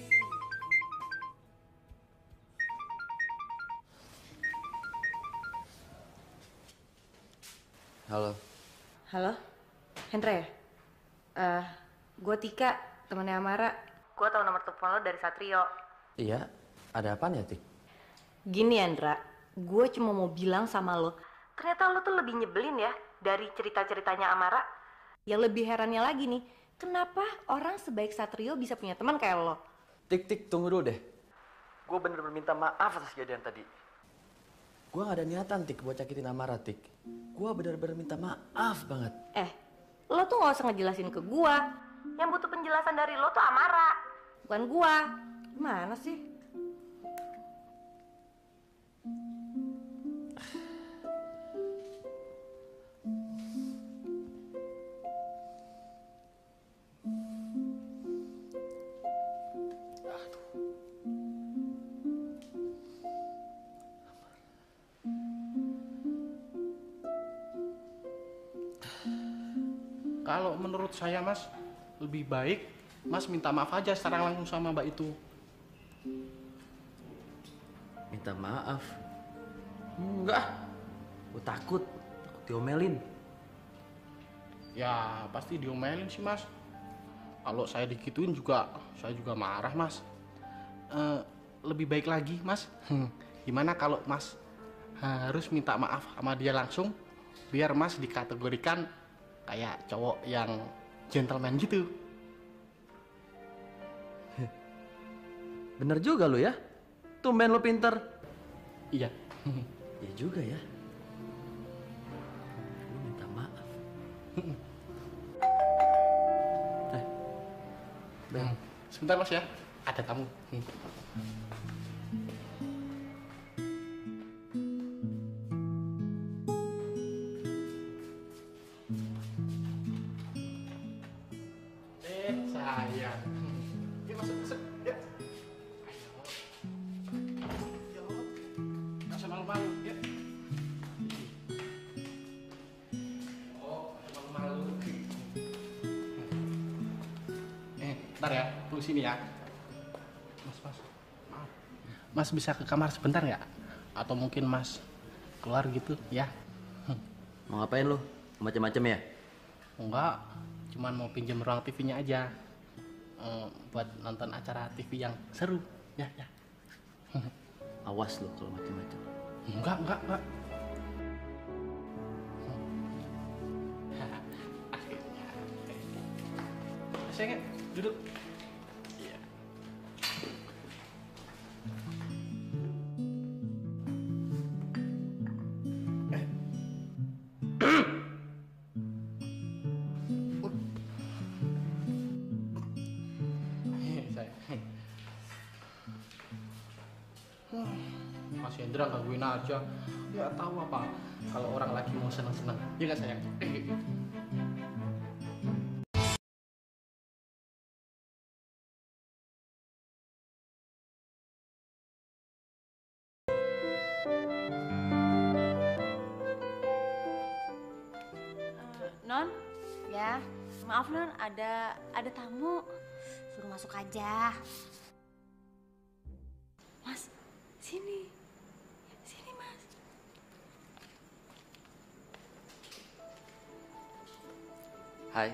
Halo. Halo, Hendra ya? Eh, gue Tika, temennya Amara. Gue tahu nomor telepon lo dari Satrio. Iya, ada apaan ya, Tik? Gini, Hendra, gue cuma mau bilang sama lo, ternyata lo tuh lebih nyebelin ya dari cerita-ceritanya Amara. Yang lebih herannya lagi nih, kenapa orang sebaik Satrio bisa punya teman kayak lo? Tik, Tik, tunggu dulu deh. Gue bener-bener minta maaf atas kejadian tadi. Gue gak ada niatan, Tik, buat nyakitin Amara, Tik. Gue bener-bener minta maaf banget. Eh, lo tuh gak usah ngejelasin ke gue. Yang butuh penjelasan dari lo tuh Amara, bukan gue. Gimana sih? Kalau menurut saya Mas, lebih baik Mas minta maaf aja secara langsung sama Mbak itu. Minta maaf? Enggak. Gue takut. Takut diomelin. Ya pasti diomelin sih Mas. Kalau saya digituin juga, saya juga marah Mas. Eh, lebih baik lagi Mas, gimana kalau Mas harus minta maaf sama dia langsung, biar Mas dikategorikan kayak cowok yang gentleman gitu. bener juga lu ya. Tumben lu pinter. Iya. Iya juga ya. Lu minta maaf. Eh, Bel. Sebentar Mas ya, ada tamu. Eh, sayang. Yuk masuk, masuk. Yuk. Ayo. Nggak usah malu-malu, yuk. Oh, malu-malu. Eh, bentar ya, tunggu sini ya. Mas, mas, maaf. Mas bisa ke kamar sebentar nggak? Atau mungkin Mas keluar gitu, ya? Mau ngapain lu? Macem-macem ya? Enggak, cuman mau pinjam ruang T V-nya aja. Eh, buat nonton acara T V yang seru, ya, ya. Awas lu kalau macem-macem. Enggak, enggak, enggak. Akhirnya. Sayang, duduk. Iya. Eh. Sayang. Mas Hendra gangguin aja. Ya tahu apa kalau orang lagi mau seneng-seneng. Iya nggak sayang? Non, Ya, maaf Non, ada ada tamu. suruh masuk aja. Mas, sini. Sini, Mas. Hai.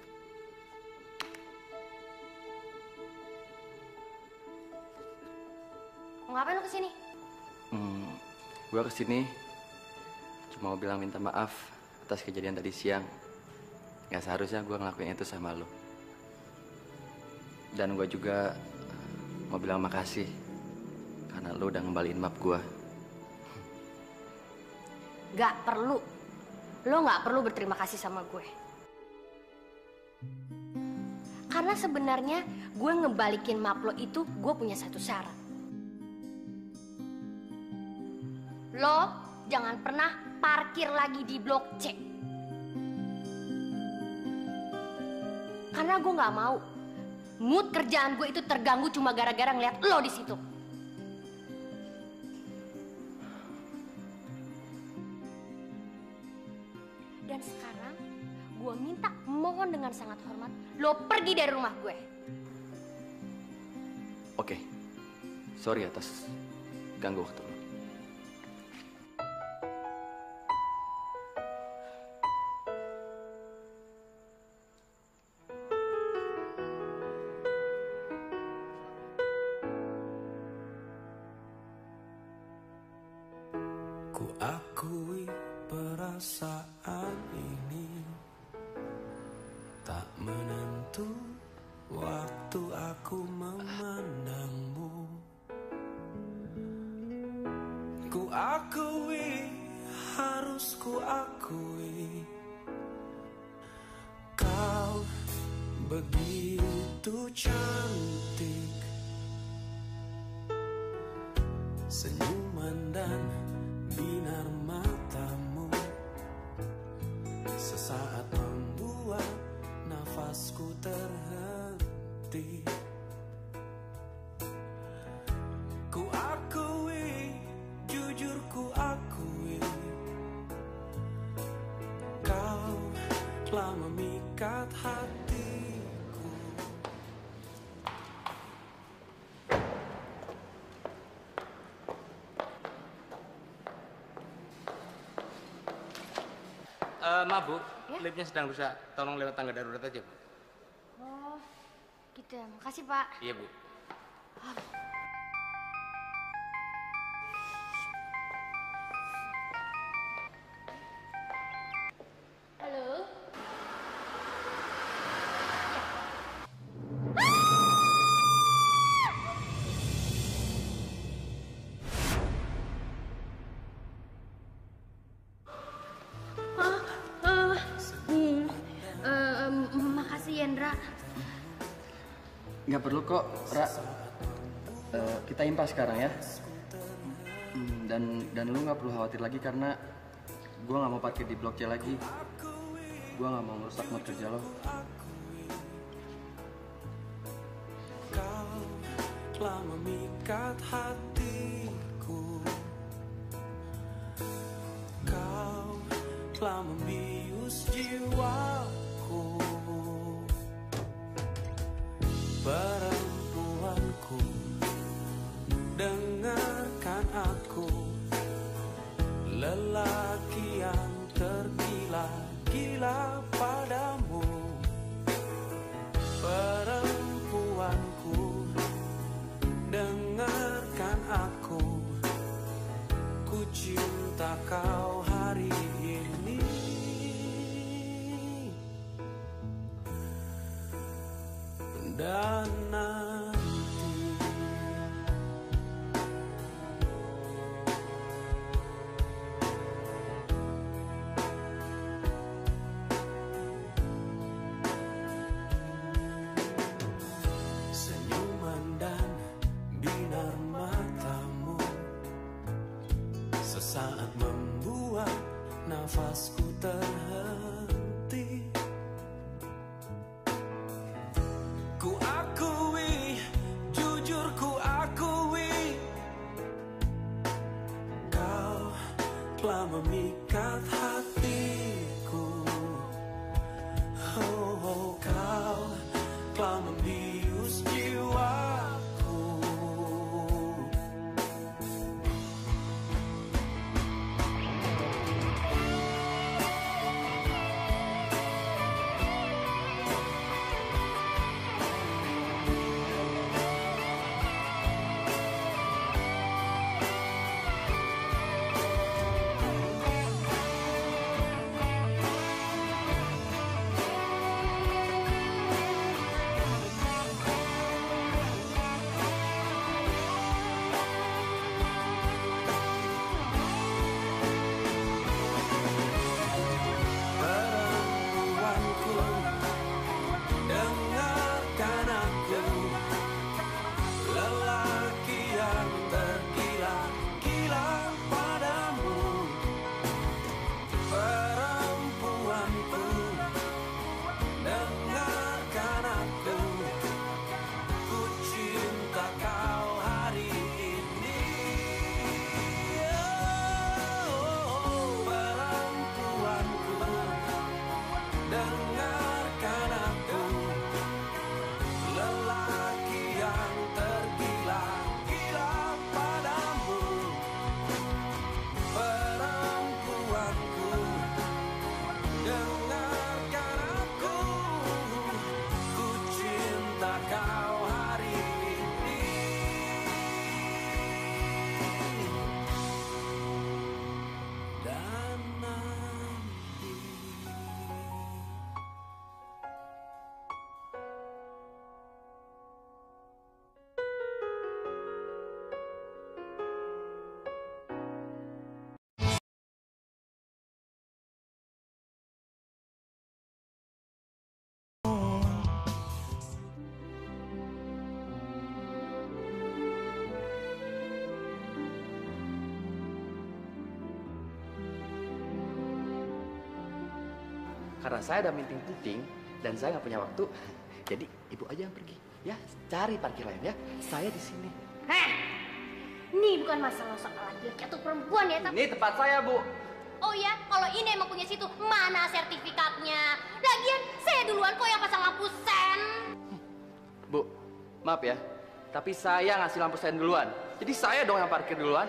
Mau ngapain lu kesini? Hmm, gue kesini cuma mau bilang minta maaf atas kejadian tadi siang. Gak seharusnya gue ngelakuin itu sama lo. Dan gue juga mau bilang makasih karena lo udah ngembaliin map gue. Gak perlu. Lo gak perlu berterima kasih sama gue. Karena sebenarnya gue ngebalikin map lo itu gue punya satu syarat. Lo jangan pernah parkir lagi di blok C. Karena gue gak mau mood kerjaan gue itu terganggu cuma gara-gara ngeliat lo di situ. Dan sekarang gue minta mohon dengan sangat hormat lo pergi dari rumah gue. Oke, sorry atas ganggu waktu lo. Ku akui perasaan ini tak menentu waktu aku memandangmu. Ku akui, harus ku akui, kau begitu cantik. Senyuman dan binar matamu sesaat membuat nafasku terhenti. Ku akui, jujur ku akui, kau telah memikat hatiku. Uh, maaf Bu, ya? Liftnya sedang rusak. Tolong lewat tangga darurat aja Bu. Oh, gitu ya. Makasih Pak. Iya Bu. Halo. Nggak perlu kok, Ra. Uh, kita impas sekarang ya. Hmm, dan dan lu nggak perlu khawatir lagi karena gue nggak mau parkir di Blok C lagi. Gue nggak mau merusak mood kerja lo. Kau telah memikat hatiku. Kau telah membius jiwaku. Perempuanku, dengarkan aku. Lelaki yang tergila-gila padamu. Perempuanku, dengarkan aku. Ku cinta kau hari ini. Dan nanti. Senyuman dan binar matamu sesaat membuat nafasku terhenti. Ku akui, jujur ku akui, kau telah memikat hatiku. Oh, oh, kau telah membius jiwaku. Perempuanku, dengarkan aku. Lelaki yang tergila-gila padamu. Perempuanku, dengarkan aku. Ku cinta kau hari ini. Oh, perempuanku, dengarkan aku. Lelaki yang tergila-gila padamu. Perempuanku, dengarkan aku. Ku cinta kau hari ini. Dan nanti. Karena saya ada meeting-meeting dan saya nggak punya waktu, jadi ibu aja yang pergi. Ya, cari parkir lain ya. Saya di sini. Heh, ini bukan masalah soal laki-laki atau perempuan ya, tapi... Ini tempat saya, Bu. Oh ya, kalau ini emang punya situ, mana sertifikatnya? Lagian, saya duluan kok yang pasang lampu sen. Bu, maaf ya, tapi saya ngasih lampu sen duluan. Jadi saya dong yang parkir duluan.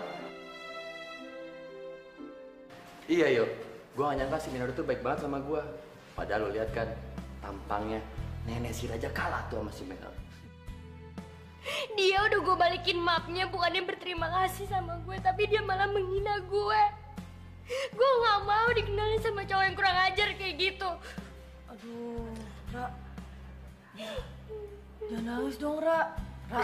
Iya, yo. Gua gak nyangka si Minoru tuh baik banget sama gua. Padahal lo lihat kan, tampangnya nenek si Raja kalah tuh sama si Minoru. Dia udah gue balikin mapnya, bukannya berterima kasih sama gue, tapi dia malah menghina gue. Gue gak mau dikenalin sama cowok yang kurang ajar kayak gitu. Aduh, Ra. Jangan nangis dong, Ra. Ra.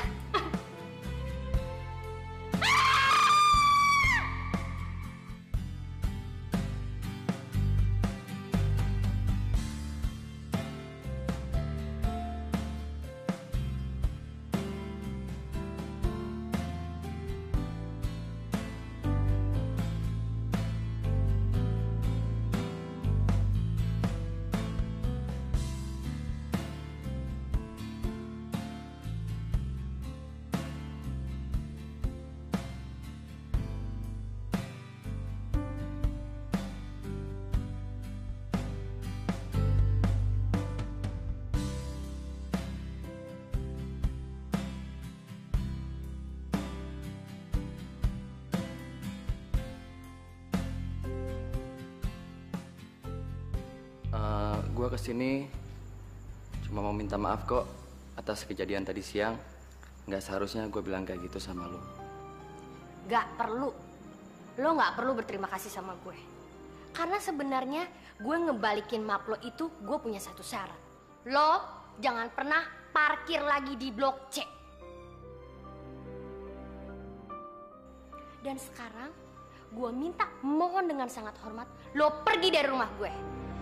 Gue kesini cuma mau minta maaf kok atas kejadian tadi siang. Nggak seharusnya gue bilang kayak gitu sama lo. Gak perlu. Lo gak perlu berterima kasih sama gue. Karena sebenarnya gue ngebalikin map lo itu gue punya satu syarat. Lo jangan pernah parkir lagi di blok C. Dan sekarang gue minta mohon dengan sangat hormat lo pergi dari rumah gue.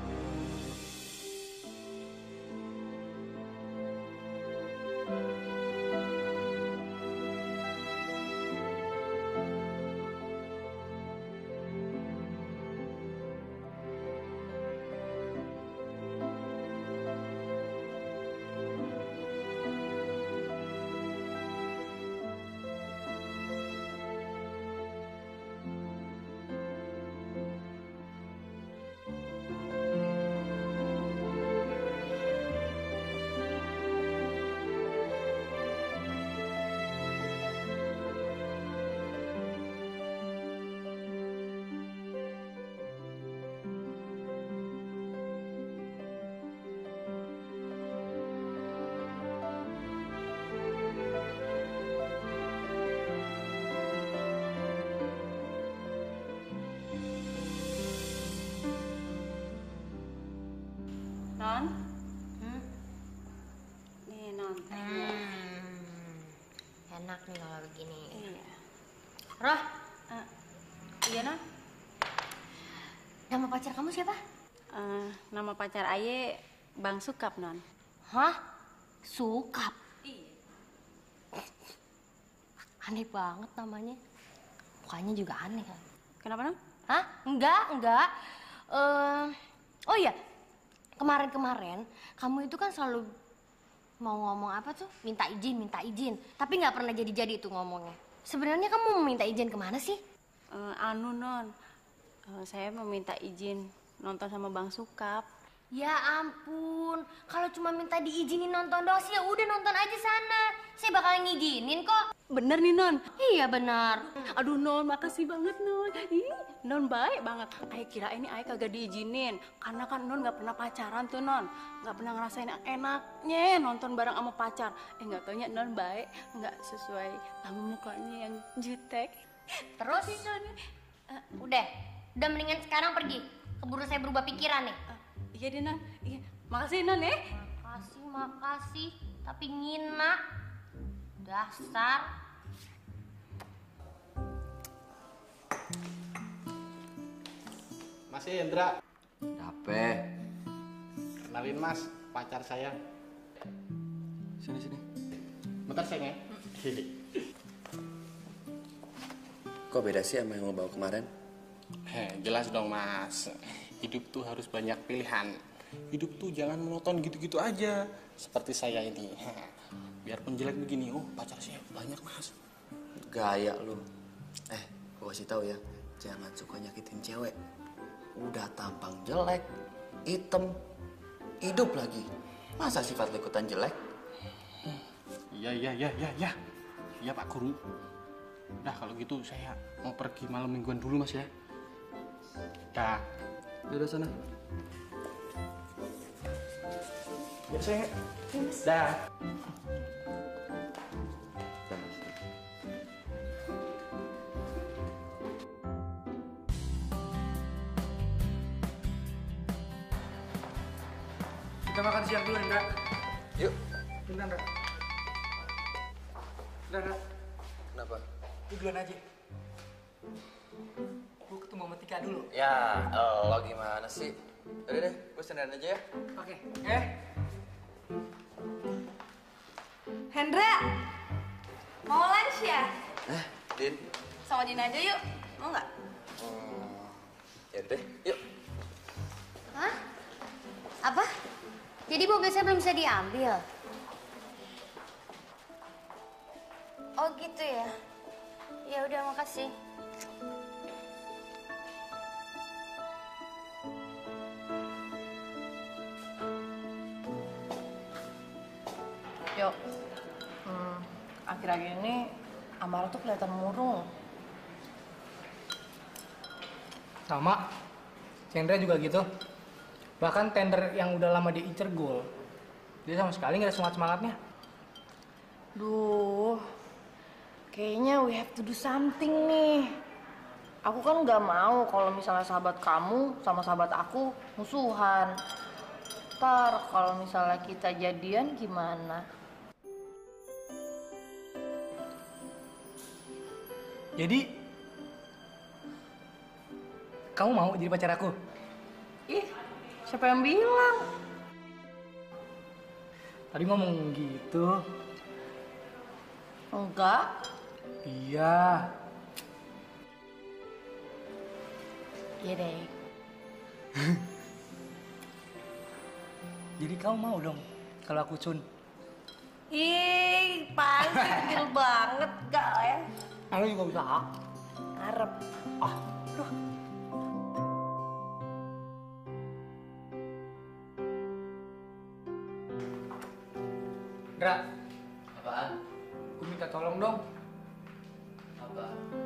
Non? Hmm? Nih, Non. Hmm. Enak nih kalau begini. Iya. Roh? Uh, iya, Non? Nama pacar kamu siapa? Uh, nama pacar Aye Bang Sukap, Non. Hah? Sukap? Iya. Aneh banget namanya. Mukanya juga aneh kan? Kenapa, Non? Hah? Enggak, enggak. Uh, oh iya, kemarin-kemarin kamu itu kan selalu mau ngomong apa tuh? Minta izin, minta izin. Tapi nggak pernah jadi-jadi itu ngomongnya. Sebenarnya kamu mau minta izin kemana sih? Uh, anu, Non. Uh, saya mau minta izin nonton sama Bang Sukap. Ya ampun, kalau cuma minta diizinin nonton doang sih ya udah nonton aja sana. Saya bakal ngizinin kok. Bener nih, Non? Iya benar. Aduh, Non, makasih banget, Non. Ih, Non baik banget. Ayo kira ini Ayo kagak diizinin. Karena kan Non gak pernah pacaran tuh, Non. Gak pernah ngerasain enaknya nonton bareng sama pacar. Eh, gak taunya Non baik. Gak sesuai sama mukanya yang jutek. Terus? Uh, udah, udah mendingan sekarang pergi. Keburu saya berubah pikiran nih. Uh, iya deh, Non. Iya. Makasih, Non, ya. Makasih, makasih. Tapi ngina. Dasar. Mas Hendra. Apa? Kenalin Mas, pacar saya. Sini, sini. Bentar, sayang ya. Kok beda sih sama yang lo bawa kemarin? Heh, jelas dong, Mas. Hidup tuh harus banyak pilihan. Hidup tuh jangan monoton gitu-gitu aja. Seperti saya ini. Biarpun jelek begini, oh pacar saya banyak, Mas. Gaya lu. Eh, gua kasih tahu ya, jangan suka nyakitin cewek. Udah tampang jelek, hitam, hidup lagi. Masa sifat lu ikutan jelek? Iya, iya, iya, iya, iya. Iya, Pak Guru. Udah kalau gitu saya mau pergi malam mingguan dulu, Mas ya. Dah. Udah sana. Ya, saya. Dah. Kita makan siang dulu, Indra. Yuk. Bentar, Indra. Indra, Indra. Kenapa? Lu duluan aja. Gue ketemu sama Tika dulu. Ya, lo gimana sih? Udah deh, gue sendirian aja ya. Oke. Eh. Hendra, mau lunch ya? Eh, Din. Sama Dina aja yuk, mau nggak? Hmm, ya deh, yuk. Hah? Apa? Jadi mobil saya belum bisa diambil? Oh gitu ya? Ya udah, makasih. Yuk, hmm, akhir-akhir ini Amara tuh kelihatan murung. Sama. Chandra juga gitu. Bahkan tender yang udah lama diincer gol, dia sama sekali nggak ada semangat-semangatnya. Duh, kayaknya we have to do something nih. Aku kan nggak mau kalau misalnya sahabat kamu sama sahabat aku musuhan. Ntar kalau misalnya kita jadian gimana? Jadi, kamu mau jadi pacar aku? Ih, siapa yang bilang? Tadi ngomong gitu. Enggak. Iya. Iya deh. Jadi kamu mau dong kalau aku cun? Ih, pasti kecil banget gak ya? Aku juga bisa. Harap. Ah, aduh. Dra. Apaan? Aku minta tolong dong. Apa?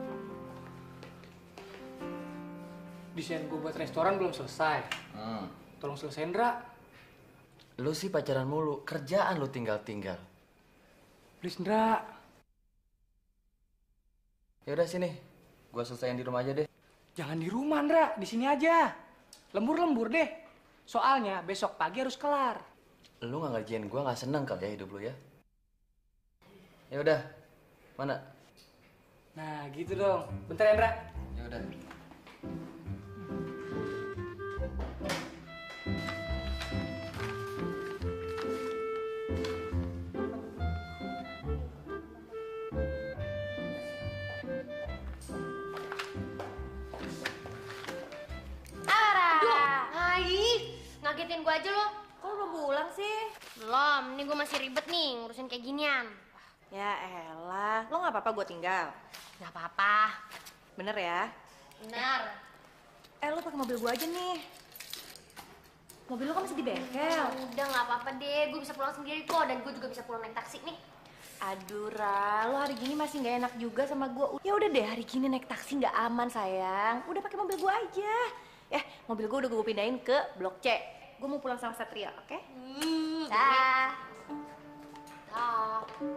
Desain gue buat restoran belum selesai. Hmm. Tolong selesaiin, Dra. Lu sih pacaran mulu, kerjaan lu tinggal-tinggal. Please, Dra. Ya udah sini, gua selesaiin di rumah aja deh. Jangan di rumah, Dra. Di sini aja. Lembur-lembur deh. Soalnya besok pagi harus kelar. Lu nggak ngerjain gua nggak seneng kali ya hidup lu ya. Ya udah, mana? Nah, gitu dong. Bentar ya, Dra. Ya udah. Ngagetin gue aja lo. Kok belum pulang sih? Belum, ini gue masih ribet nih ngurusin kayak ginian. Ya elah, lo nggak apa-apa gue tinggal? Nggak apa-apa. Bener ya? Benar. Eh, lo pakai mobil gue aja nih. Mobil lo kan masih di bengkel. Udah nggak apa-apa deh, gue bisa pulang sendiri kok. Dan gue juga bisa pulang naik taksi nih. Aduh, Ra, lo hari gini masih nggak enak juga sama gue. Ya udah deh, hari gini naik taksi nggak aman, sayang. Udah pakai mobil gue aja. Eh, mobil gue udah gue pindahin ke Blok C. Gue mau pulang sama Satria, oke? Okay? Hmm, Dah. Dah.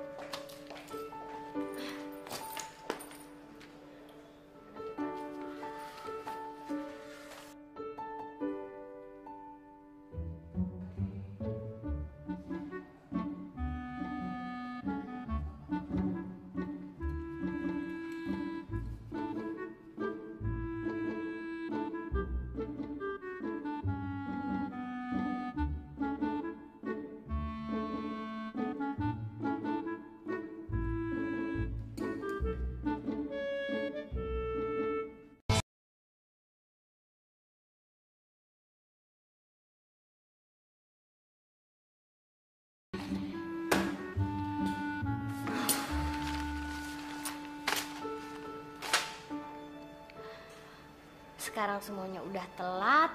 Sekarang semuanya udah telat.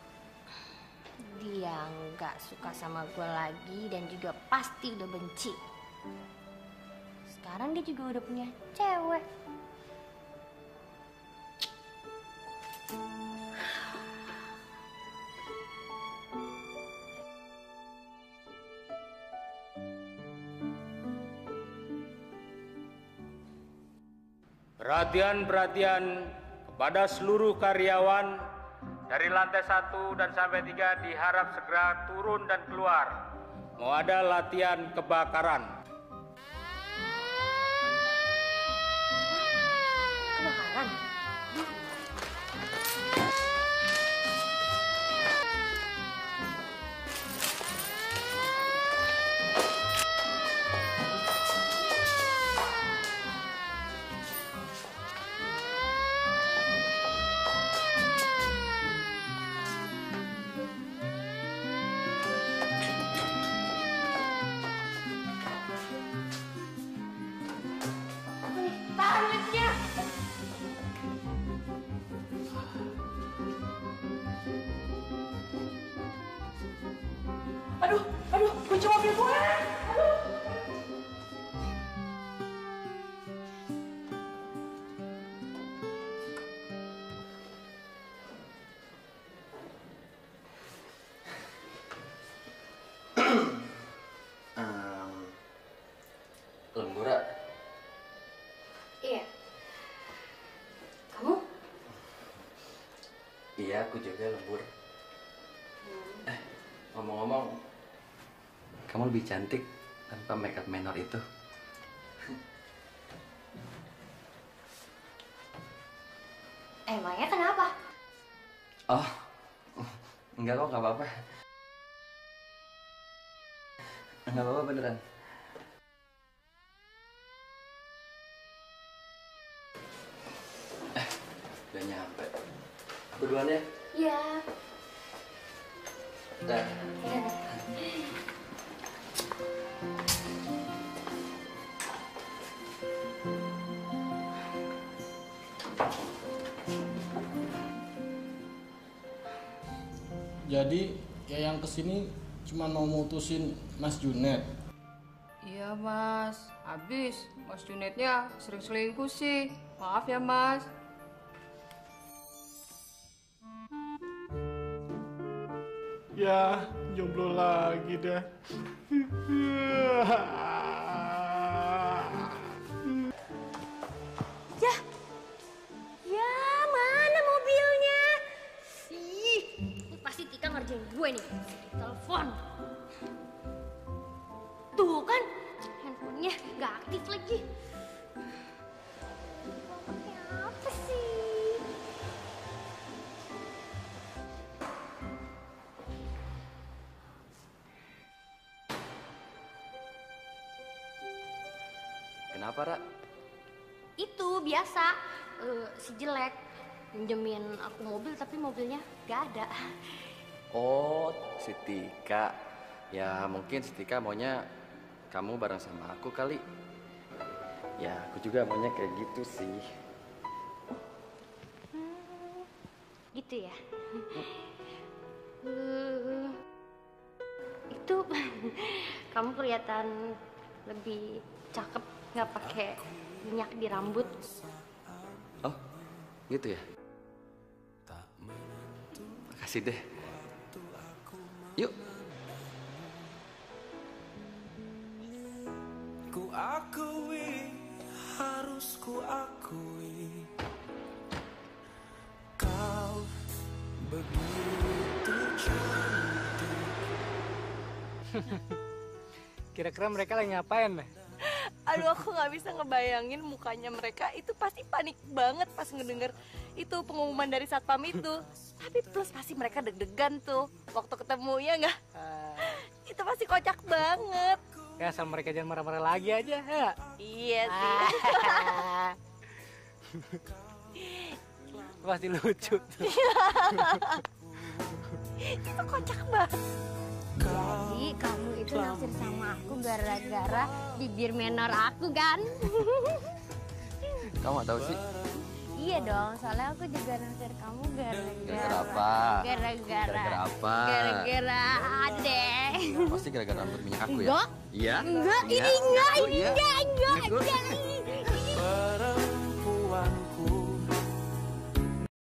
Dia nggak suka sama gue lagi dan juga pasti udah benci. Sekarang dia juga udah punya cewek. Perhatian, perhatian kepada seluruh karyawan dari lantai satu dan sampai tiga diharap segera turun dan keluar. Mau ada latihan kebakaran. Kebakaran? Tahan liftnya. Aduh, aduh, kunci mobil gue. Aduh. Iya, aku juga lembur. Eh, ngomong-ngomong, kamu lebih cantik tanpa makeup menor itu. Emangnya kenapa? Oh, enggak kok, nggak apa-apa. Nggak apa-apa beneran. Eh, udah nyampe. Aku duluan ya? Iya. Dah. Jadi ya yang kesini cuma mau mutusin Mas Junet. Iya mas, habis Mas Junetnya sering selingkuh sih. Maaf ya mas. Ya, jomblo lagi dah. Ya, ya mana mobilnya? Ih, ini pasti Tika ngerjain gue nih. Telepon. Tuh kan, handphonenya nggak aktif lagi. Pakai apa sih? Kenapa, Ra? Itu biasa, eh, si jelek minjemin aku mobil tapi mobilnya gak ada. Oh, si Tika. Ya mungkin si Tika maunya kamu bareng sama aku kali. Ya aku juga maunya kayak gitu sih. Hmm, gitu ya. Eh, itu kamu kelihatan lebih cakep nggak pakai minyak di rambut. Oh, gitu ya? Makasih deh. Yuk. Ku akui, harus ku akui, kau begitu cantik. Kira-kira mereka lagi ngapain nih? Aduh, aku nggak bisa ngebayangin mukanya mereka. Itu pasti panik banget pas ngedenger itu pengumuman dari satpam itu. Tapi plus pasti mereka deg-degan tuh waktu ketemu, ya nggak? Uh, Itu pasti kocak banget. ya asal mereka jangan marah-marah lagi aja, ya. Iya sih. Pasti lucu tuh. Itu kocak banget. Jadi kamu itu naksir sama aku gara-gara bibir menor aku kan? Kamu gak tahu sih? Iya dong, soalnya aku juga naksir kamu gara-gara. Gara-gara apa? Gara-gara. Gara-gara apa? Gara-gara adek. Pasti gara-gara rambut minyak aku ya? Enggak. Iya? Enggak, Iya? ini enggak, Aku, ini iya? enggak, enggak, Aku. enggak.